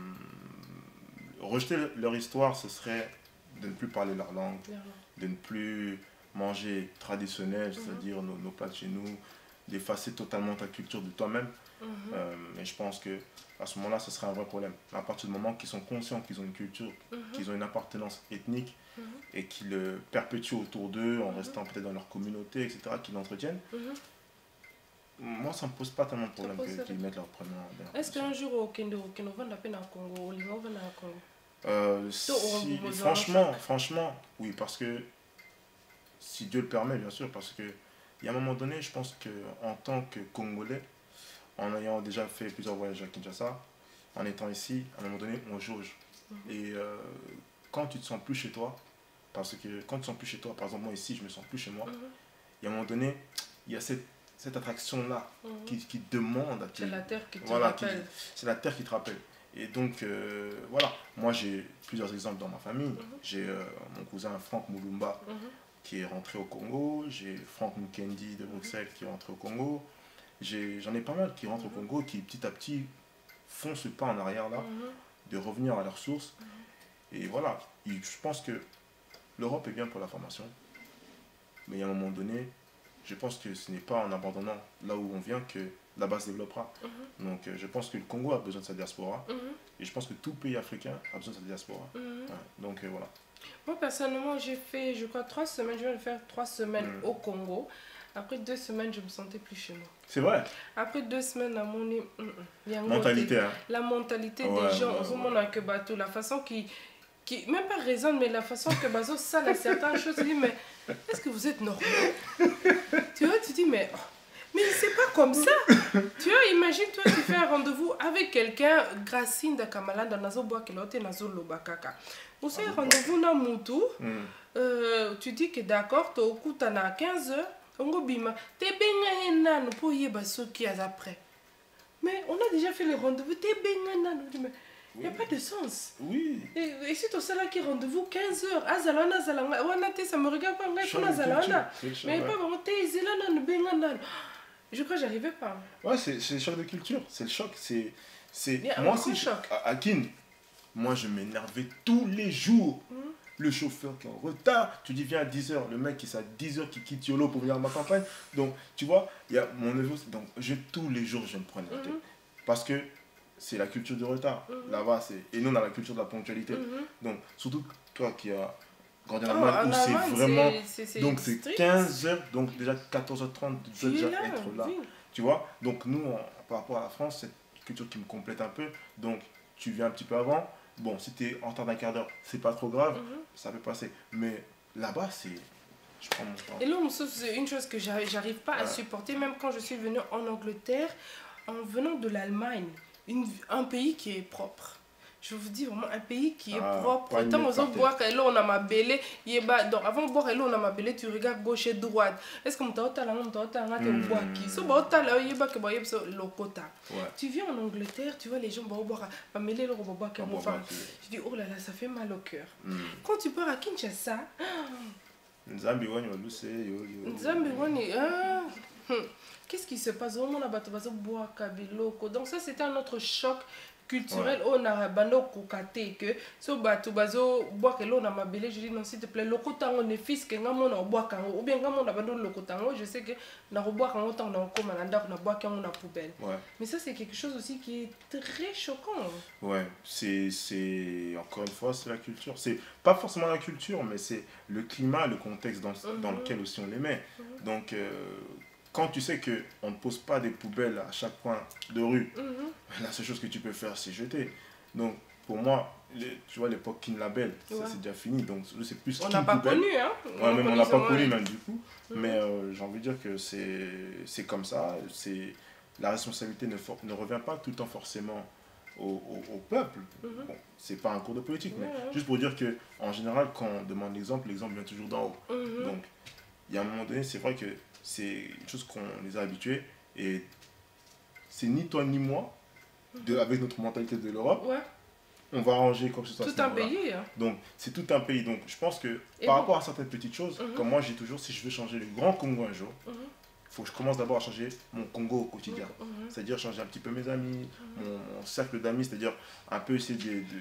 rejeter leur histoire, ce serait de ne plus parler leur langue, Clairement. de ne plus manger traditionnel, Mhm. c'est-à-dire nos, nos plats de chez nous, d'effacer totalement ta culture de toi-même. Mhm. Euh, et je pense que à ce moment-là, ce serait un vrai problème. À partir du moment qu'ils sont conscients qu'ils ont une culture, Mhm. qu'ils ont une appartenance ethnique Mhm. et qu'ils le perpétuent autour d'eux en Mhm. restant peut-être dans leur communauté, et cetera, qu'ils l'entretiennent, Mhm. moi, ça ne me pose pas tellement de problème pose que- pas qu'ils de- mettent leur prénom à leur Est-ce position. qu'un jour au Kendo, au Kendo va taper dans le Congo, au Limo va dans le Congo? Euh, Toi, on si- vous franchement, franchement, oui, parce que si Dieu le permet, bien sûr, parce que il y a un moment donné, je pense que en tant que Congolais, en ayant déjà fait plusieurs voyages à Kinshasa, en étant ici, à un moment donné, on jauge. Mhm. Et euh, quand tu te sens plus chez toi, parce que quand tu te sens plus chez toi, par exemple moi ici, je me sens plus chez moi, Mhm. il y a un moment donné, il y a cette, cette attraction-là Mhm. qui, qui demande à te... C'est la terre qui te Voilà, qui- rappelle. c'est la terre qui te rappelle. Et donc, euh, voilà, moi j'ai plusieurs exemples dans ma famille. Mhm. J'ai euh, mon cousin Franck Moulumba Mhm. qui est rentré au Congo. J'ai Franck Mukendi de Bruxelles qui est rentré au Congo. J'ai- J'en ai, pas mal qui rentrent Mhm. au Congo, qui petit à petit font ce pas en arrière là, Mhm. de revenir à leurs sources. Et voilà, et je pense que l'Europe est bien pour la formation. Mais il y a un moment donné, je pense que ce n'est pas en abandonnant là où on vient que là-bas se développera. Mhm. Donc euh, je pense que le Congo a besoin de sa diaspora. Mhm. Et je pense que tout pays africain a besoin de sa diaspora. Mhm. Ouais, donc euh, voilà. Moi, personnellement, j'ai fait, je crois, trois semaines. Je vais le faire trois semaines Mhm. au Congo. Après deux semaines, je me sentais plus chez moi. C'est vrai. Après deux semaines, à mon nez, il y a un Mentalité, côté, hein. la mentalité Ouais, des gens, ouais, au ouais. moment que bateau, la façon qui, qui, même pas raisonne, mais la façon que bateau, ça, là, certaines choses, tu dis, mais est-ce que vous êtes normal? Tu vois, tu dis, mais, mais c'est pas comme ça. Tu vois, imagine, toi, tu fais un rendez-vous avec quelqu'un, Gracine de Kamala, dans Nazo Boakelote, Nazo Lobakaka. Vous savez, rendez-vous dans Moutou, Mm. euh, tu dis que d'accord, tu as au coup, tu as quinze heures, on go bima, tu es bien nan pour y avoir ce qui est après. Mais on a déjà fait le rendez-vous, tu es bien nan. Il n'y a pas de sens. Oui. Et, et c'est tout ça là qui rendez-vous quinze heures. Azalana, Azalana, Wana, ça me regarde pas, Choc on de a Azalana. culture, Mais ouais. pas vraiment, tu es Zélana, bien nan. Je crois que j'arrivais pas. Ouais, c'est c'est le choc de culture. C'est le choc. C'est. c'est- Il y a un Moi gros aussi, je- choc. à, à Kin, moi je m'énervais tous les jours. Mhm. Le chauffeur qui est en retard, tu dis viens à dix heures, le mec qui est à dix heures qui quitte Yolo pour venir à ma campagne. Donc, tu vois, il y a mon neveu, donc je, tous les jours je me prends la tête. Mhm. Parce que c'est la culture du retard. Mhm. Là-bas, c'est. Et nous, on a la culture de la ponctualité. Mhm. Donc, surtout toi qui as grandi en Oh, Allemagne, en où c'est Allemagne, vraiment. c'est- c'est Donc, c'est strict. quinze heures, donc déjà quatorze heures trente, tu Tu dois es déjà là, être là. oui. Tu vois, donc nous, en- par rapport à la France, c'est une culture qui me complète un peu. Donc, tu viens un petit peu avant. Bon, si tu es en retard d'un quart d'heure, c'est pas trop grave, Mhm. ça peut passer. Mais là-bas, c'est. Je prends mon temps. Et là, c'est une chose que j'arrive j'arrive pas à Ouais. supporter, même quand je suis venue en Angleterre, en venant de l'Allemagne, une- un pays qui est propre. Je vous dis vraiment un pays qui est Ah, propre. pas une Tant miettes on par terre. boit, là on a ma belle, donc avant de boire, là on a ma belle, tu regardes gauche et droite. Est-ce que tu as là, tu as là, tu Hmm. bois qui? So, bah, tu as là, il y a que bah, il y a lokota. Ouais. Tu viens en Angleterre, tu vois les gens bah, boire, bah, mêler le bois qui Ah, bon, bah, tu- Je dis, oh là là, ça fait mal au cœur. Hmm. Quand tu pars à Kinshasa, Nzambi wani waluse, yo, yo. Nzambe wani, ah, hum, qu'est-ce qui se passe au monde bato bazo bois kabiloko. Donc ça c'était un autre choc culturel. On a bando kokate que so bato bazo bois que l'on a mabélé. Je dis non s'il te plaît, loko tango ne fils que ngamo na bois kango ou bien ngamo na bando loko tango. Je sais que na bois kango tango na comme na ndak na bois kango na poubelle. Ouais. Mais ça c'est quelque chose aussi qui est très choquant. Ouais, c'est, c'est, encore une fois, c'est la culture. C'est pas forcément la culture, mais c'est le climat, le contexte dans, dans Mhm. lequel aussi on les met. Mhm. Donc, euh, quand tu sais qu'on ne pose pas des poubelles à chaque coin de rue, Mhm. la seule chose que tu peux faire, c'est jeter. Donc, pour moi, les- tu vois, l'époque Kin Label, ça Ouais. c'est déjà fini. Donc, c'est plus On Kin n'a pas Poubelle. connu hein. Ouais, même on n'a pas seulement connu les- même du coup. Mhm. Mais euh, j'ai envie de dire que c'est, c'est comme ça. C'est, la responsabilité ne, for- ne revient pas tout le temps forcément au, au, au peuple. Mhm. Bon, c'est pas un cours de politique, mais Ouais, ouais. juste pour dire que en général, quand on demande l'exemple, l'exemple vient toujours d'en haut. Mhm. Donc, il y a un moment donné, c'est vrai que c'est une chose qu'on les a habitués et c'est ni toi ni moi, de, avec notre mentalité de l'Europe, Ouais, on va arranger comme ce soit. tout un pays. Hein. Donc, c'est tout un pays. Donc, je pense que Et par bon. rapport à certaines petites choses, Mhm. comme moi, j'ai toujours, si je veux changer le grand Congo un jour, Mhm. il faut que je commence d'abord à changer mon Congo au quotidien. Mhm. C'est-à-dire changer un petit peu mes amis, mon, mon cercle d'amis, c'est-à-dire un peu essayer de, de,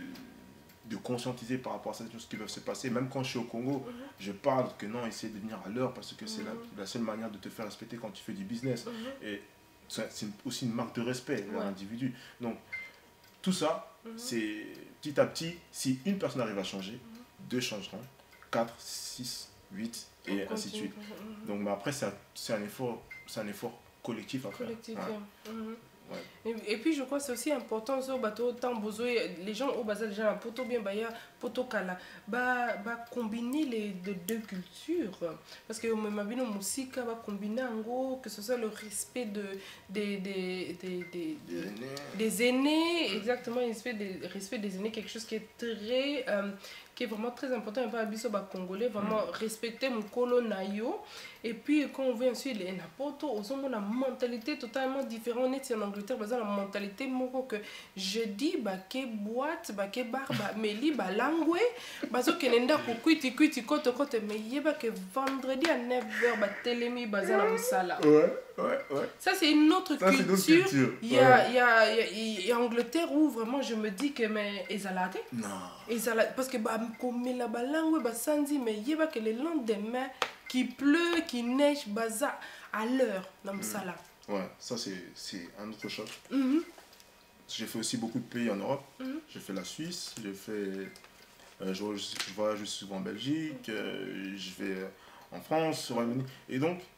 de conscientiser par rapport à certaines choses qui peuvent se passer. Même quand je suis au Congo, Mhm. je parle que non, essayer de venir à l'heure parce que c'est la, Mhm. la seule manière de te faire respecter quand tu fais du business. Mhm. Et c'est c'est aussi une marque de respect vers Ouais. l'individu. Donc, tout ça, Mhm. c'est petit à petit, si une personne arrive à changer, deux changeront, quatre, six, huit, et On ainsi de continue. suite. Mhm. Donc, mais après, c'est un, c'est un effort, c'est un effort collectif à faire. Collectif. Ouais. hein. Mhm. Ouais. Et, et puis je crois que c'est aussi important sur bateau tant besoin les gens au bazar les gens à poto bien baya poto kala ba ba combiner les de deux cultures parce que même mabino musique va combiner en gros que ce soit le respect de des des des des, de- des aînés exactement le respect des respect des aînés quelque chose qui est très euh, qui est vraiment très important et pas abisso ba congolais vraiment respecter mon colonayo et puis quand on vient ensuite les napoto aux hommes la mentalité totalement différente on est en Angleterre par exemple la mentalité moko que je dis ba ke boîte ba ke bar ba meli ba langue bazo kenenda ko kwiti kwiti kote kote mais yeba que vendredi à neuf heures ba telemi baza na musala. Ouais, ouais, ouais. Ça, c'est une autre Ça, c'est une autre culture. culture. Il y a, Ouais. il y a, il y a, il y a Angleterre où vraiment je me dis que mais ezalate. Non. Ezalate parce que bah comme la balangue bah sanzi mais il y a que le lendemain qui pleut, qui neige baza à l'heure dans le sala. Ouais, ça c'est c'est un autre choc. Mhm, J'ai fait aussi beaucoup de pays en Europe. mhm, J'ai fait la Suisse, j'ai fait. euh, je, je voyage souvent en Belgique, euh, je vais euh, en France, au Royaume-Uni. Et donc, tu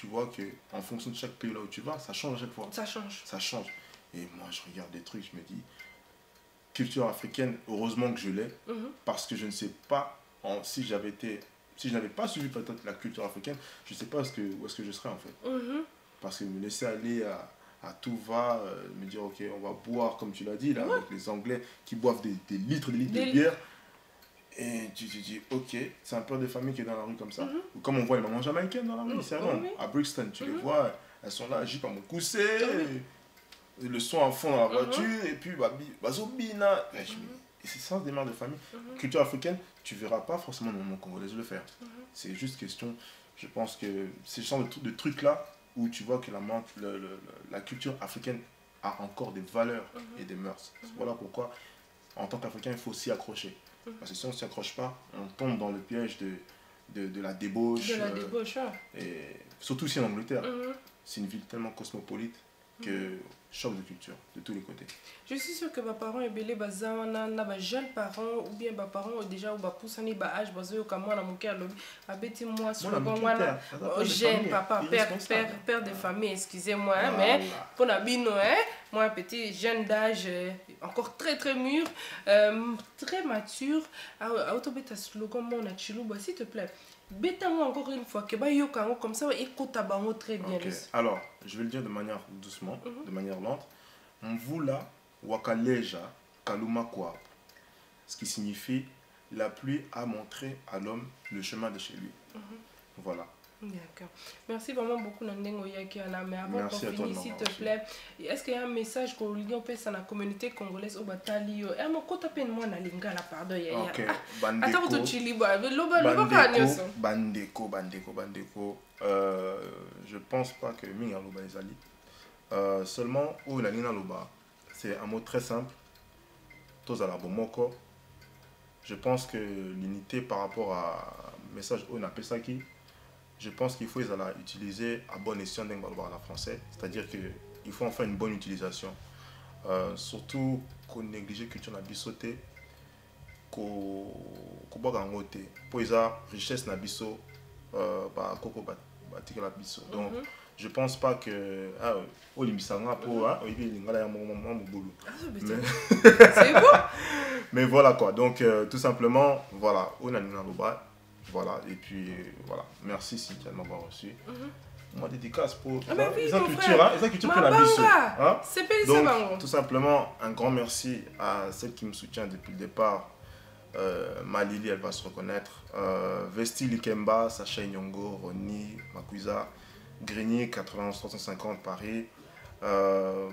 tu vois que en fonction de chaque pays là où tu vas, ça change à chaque fois. Ça change. Ça change. Et moi, je regarde des trucs, je me dis, culture africaine, heureusement que je l'ai, Mm-hmm. parce que je ne sais pas en, si j'avais été, si je n'avais pas suivi peut-être la culture africaine, je ne sais pas ce que, où est-ce que je serais en fait. Mm-hmm. Parce que me laisser aller à, à tout va, euh, me dire, ok, on va boire, comme tu l'as dit, là, Ouais. avec les Anglais qui boivent des, des litres et des litres Des de li- bière. Et tu te dis, ok, c'est un père de famille qui est dans la rue comme ça. Mhm. Ou comme on voit les mamans jamaïcaines dans la rue, Mhm. c'est Oui, bon. oui. À Brixton, tu les Mhm. vois, elles sont là, j'ai pas mon coussé, Oui. le son en fond dans la Mhm. voiture, et puis, bah, bi- bazo bina. Et je me dis, et c'est ça, des mères de famille. Mhm. Culture africaine, tu verras pas forcément les mamans congolaises le faire. Mhm. C'est juste question, je pense que c'est ce genre de, tru- de trucs-là où tu vois que la, man- le- le- le- la culture africaine a encore des valeurs Mhm. et des mœurs. Voilà pourquoi, en tant qu'Africain, il faut s'y accrocher. Mhm. Parce que si on ne s'y accroche pas, on tombe dans le piège de, de, de la débauche. De la euh, débauche. hein. et surtout ici en Angleterre. Mhm. C'est une ville tellement cosmopolite que choc de culture de tous les côtés. Je suis sûre que mes parents ebele baza wana na ba jeunes parents ou bien ba parents déjà ou ba poussani ba âge bazo yoka mwana moke alobi abeti moi sur le wana jeune papa père père père de famille excusez-moi hein, mais pour la bino hein moi petit jeune d'âge euh, encore très très mûr euh, très mature a autobeta slogan mon na chiluba s'il te plaît bêta-moi encore une fois que ba yoka comme ça écoute bango très bien. Okay. Alors, je vais le dire de manière doucement, mm-hmm. de manière lente. Mvula wakaleja kaluma kwa, ce qui signifie la pluie a montré à l'homme le chemin de chez lui. Mm-hmm. Voilà. D'accord. Merci vraiment beaucoup Nandengo Yakiana. Mais avant qu'on finisse, s'il te plaît, est-ce qu'il y a un message qu'on lit dans la communauté congolaise au Batali? Et à mon côté, moi, na lingala, pardon. Ok. Attends, tu chili, bandeko, bandeko, bandeko, bandeko. Euh, je pense pas que Minga Loba les ali. Euh, seulement, où la Nina Loba, c'est un mot très simple. Tozala bomoko. Je pense que l'unité par rapport à message où on appelle ça qui. Je pense qu'il faut utiliser à bon escient d'un la français, c'est-à-dire qu'il faut en faire une bonne utilisation. Euh, surtout qu'on néglige la culture nabisoté, qu'on boit en côté. Pour la richesse nabiso, bah coco batik la biso. Donc je pense pas que ah au limisanga pour ah oui lingala ya mon mon boulot. C'est bon. Mais voilà quoi. Donc euh, tout simplement voilà, on a une loba. Voilà, et puis euh, voilà, merci Cynthia de m'avoir reçu. Mm-hmm. Moi, dédicace pour ah bah oui, les cultures, hein, les cultures pour la biso. Hein? Donc, tout simplement, un grand merci à celle qui me soutient depuis le départ. Euh, Malili, elle va se reconnaître. Euh, Vesti Likemba, Sacha Nyongo, Ronnie, Makuiza, Grigny, quatre-vingt-onze trois cent cinquante Paris. Euh,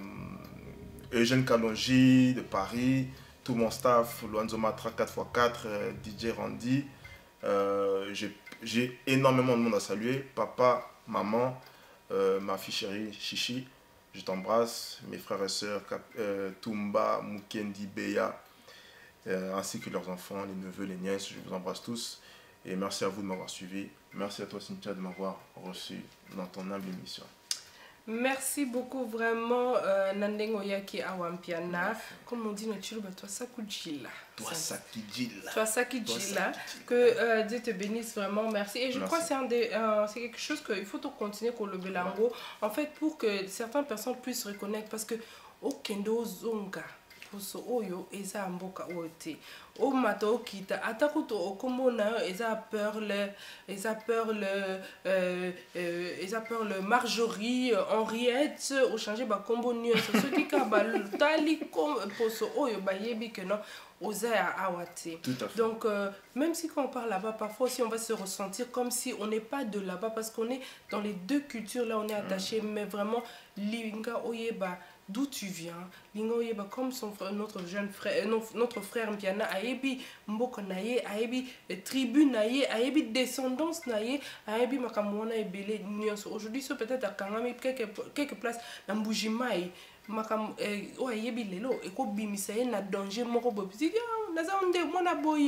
Eugène Kalonji de Paris. Tout mon staff, Luanzo Matra quatre par quatre, euh, D J Randy. Euh, j'ai énormément de monde à saluer. Papa, maman, euh, ma fille chérie, Chichi, je t'embrasse. Mes frères et sœurs, euh, Tumba, Mukendi, Beya, euh, ainsi que leurs enfants, les neveux, les nièces, je vous embrasse tous. Et merci à vous de m'avoir suivi. Merci à toi, Cynthia, de m'avoir reçu dans ton humble émission. Merci beaucoup vraiment euh, Nandengo Yaki Awampiana. Comme on dit dans Chiluba, toi ça kujila. Toi ça kujila. Toi ça kujila. Que euh, Dieu te bénisse vraiment, merci. Et je merci. crois que c'est un des, euh, c'est quelque chose qu'il faut continuer pour le Belango. En fait, pour que certaines personnes puissent se reconnaître, parce que au Kendo Zonga. Poso oyo eza mboka ote o mato kita atakuto okomona eza Pearl eza Pearl euh eza Pearl Marjorie Henriette au changer ba kombo nyo so qui ka ba tali comme poso oyo ba yebi que non oza awate. Donc euh, même si quand on parle là-bas parfois aussi on va se ressentir comme si on n'est pas de là-bas parce qu'on est dans les deux cultures là on est attaché, mais vraiment linga oyeba d'où tu viens, lingoyeba comme son frère, notre jeune frère, notre frère Mpiana, ayebi mboko naye, ayebi tribu naye, ayebi descendance naye, ayebi makamwana ebele nyonso. Aujourd'hui, c'est peut-être à Kangami quelques quelques places dans Mbujimai, makam o ayebi lelo, eko bimisa ye na danger moko bobi. Dit naza onde mona boye.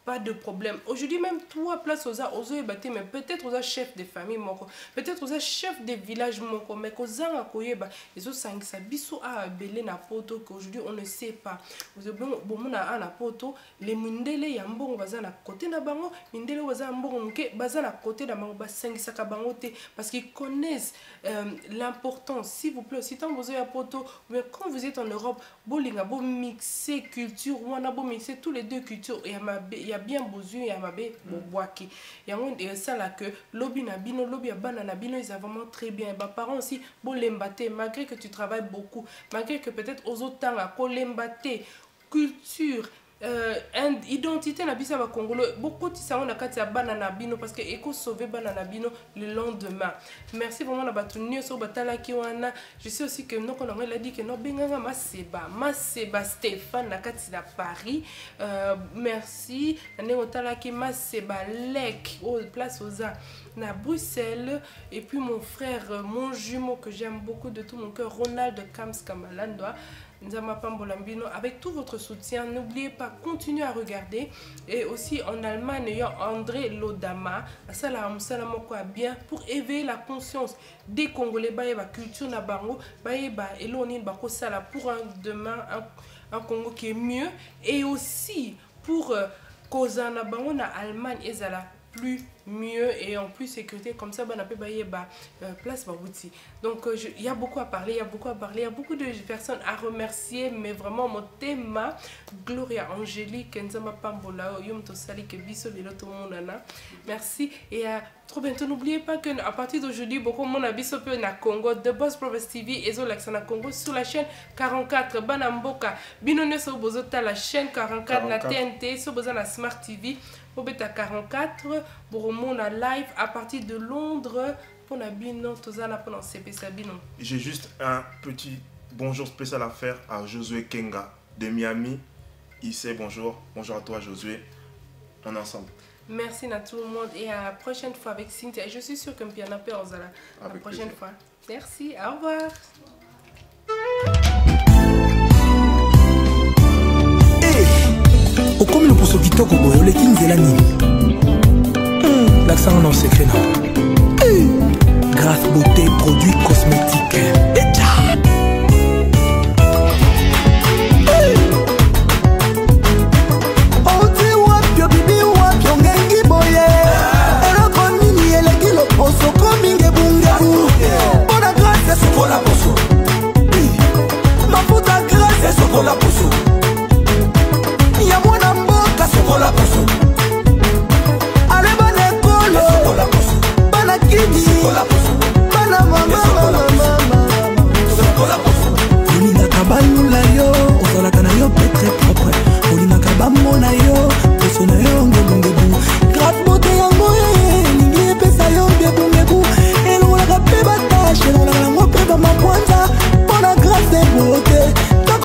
pas de problème. Aujourd'hui, même toi, place aux aux ébattés, mais peut-être aux chefs de famille, peut-être aux chefs de village, mais aux ans à Koyeba, ils ont cinq sabisso à Belé na poto qu'aujourd'hui on ne sait pas. Vous avez bon mon à na poto, les mundele yambon bazana côté na bango, mundele wazambon ke bazana côté na bango ba cinq sakabangote parce qu'ils connaissent euh, l'importance. S'il vous plaît, si tant vous avez à poto, mais quand vous êtes en Europe, bolinga bo mixer culture, on a beau mixer tous les deux cultures et il y a bien besoin il y a mabé boboaki il y a ça là que lobby na bino lobby ya bana na bino ils ont vraiment très bien bah parents aussi bon l'embaté malgré que tu travailles beaucoup malgré que peut-être aux autres temps à l'embaté culture euh, identité na bisa ba Congolo beaucoup de ça on a kati ya bana na bino parce que eko sauver bana na bino le lendemain. Merci vraiment na batuni so batala ki wana. Je sais aussi que non on a dit que non benganga maseba maseba Stéphane na kati na Paris. Euh, merci na otala ki maseba lek au place aux na Bruxelles et puis mon frère mon jumeau que j'aime beaucoup de tout mon cœur Ronald Kams Kamalandwa. Avec tout votre soutien, n'oubliez pas, continuez à regarder. Et aussi en Allemagne, il y a André Lodama, bien pour éveiller la conscience des Congolais, la culture na bango, pour un demain, un, un Congo qui est mieux. Et aussi pour cause na bango na Allemagne, ezala plus mieux et en plus sécurité comme ça ben après bailler bah place babouti donc il y a beaucoup à parler il y a beaucoup à parler il y a beaucoup de personnes à remercier mais vraiment mon thème Gloria Angélique Nzama Pambola yom to sali que biso lelo tout le monde na merci et à trop bientôt n'oubliez pas que à partir d'aujourd'hui beaucoup mon abiso peu na Congo The Boss Province T V et zo na Congo sur la chaîne quarante-quatre Banamboka binone so bozota la chaîne quarante-quatre na T N T so boza na Smart T V Obeta quarante-quatre pour mon live à partir de Londres pour la bino tozana pendant C P Sabino. J'ai juste un petit bonjour spécial à faire à Josué Kenga de Miami. Il sait bonjour, bonjour à toi Josué. On est ensemble. Merci à tout le monde et à la prochaine fois avec Cynthia. Je suis sûre que Mpiana Père Ozala. À la prochaine plaisir. fois. Merci, au revoir. Au comme le pousseau qui toque au boyau, les kings et la nini. L'accent en secret, non. Grâce beauté, produits cosmétiques. Grâce beauté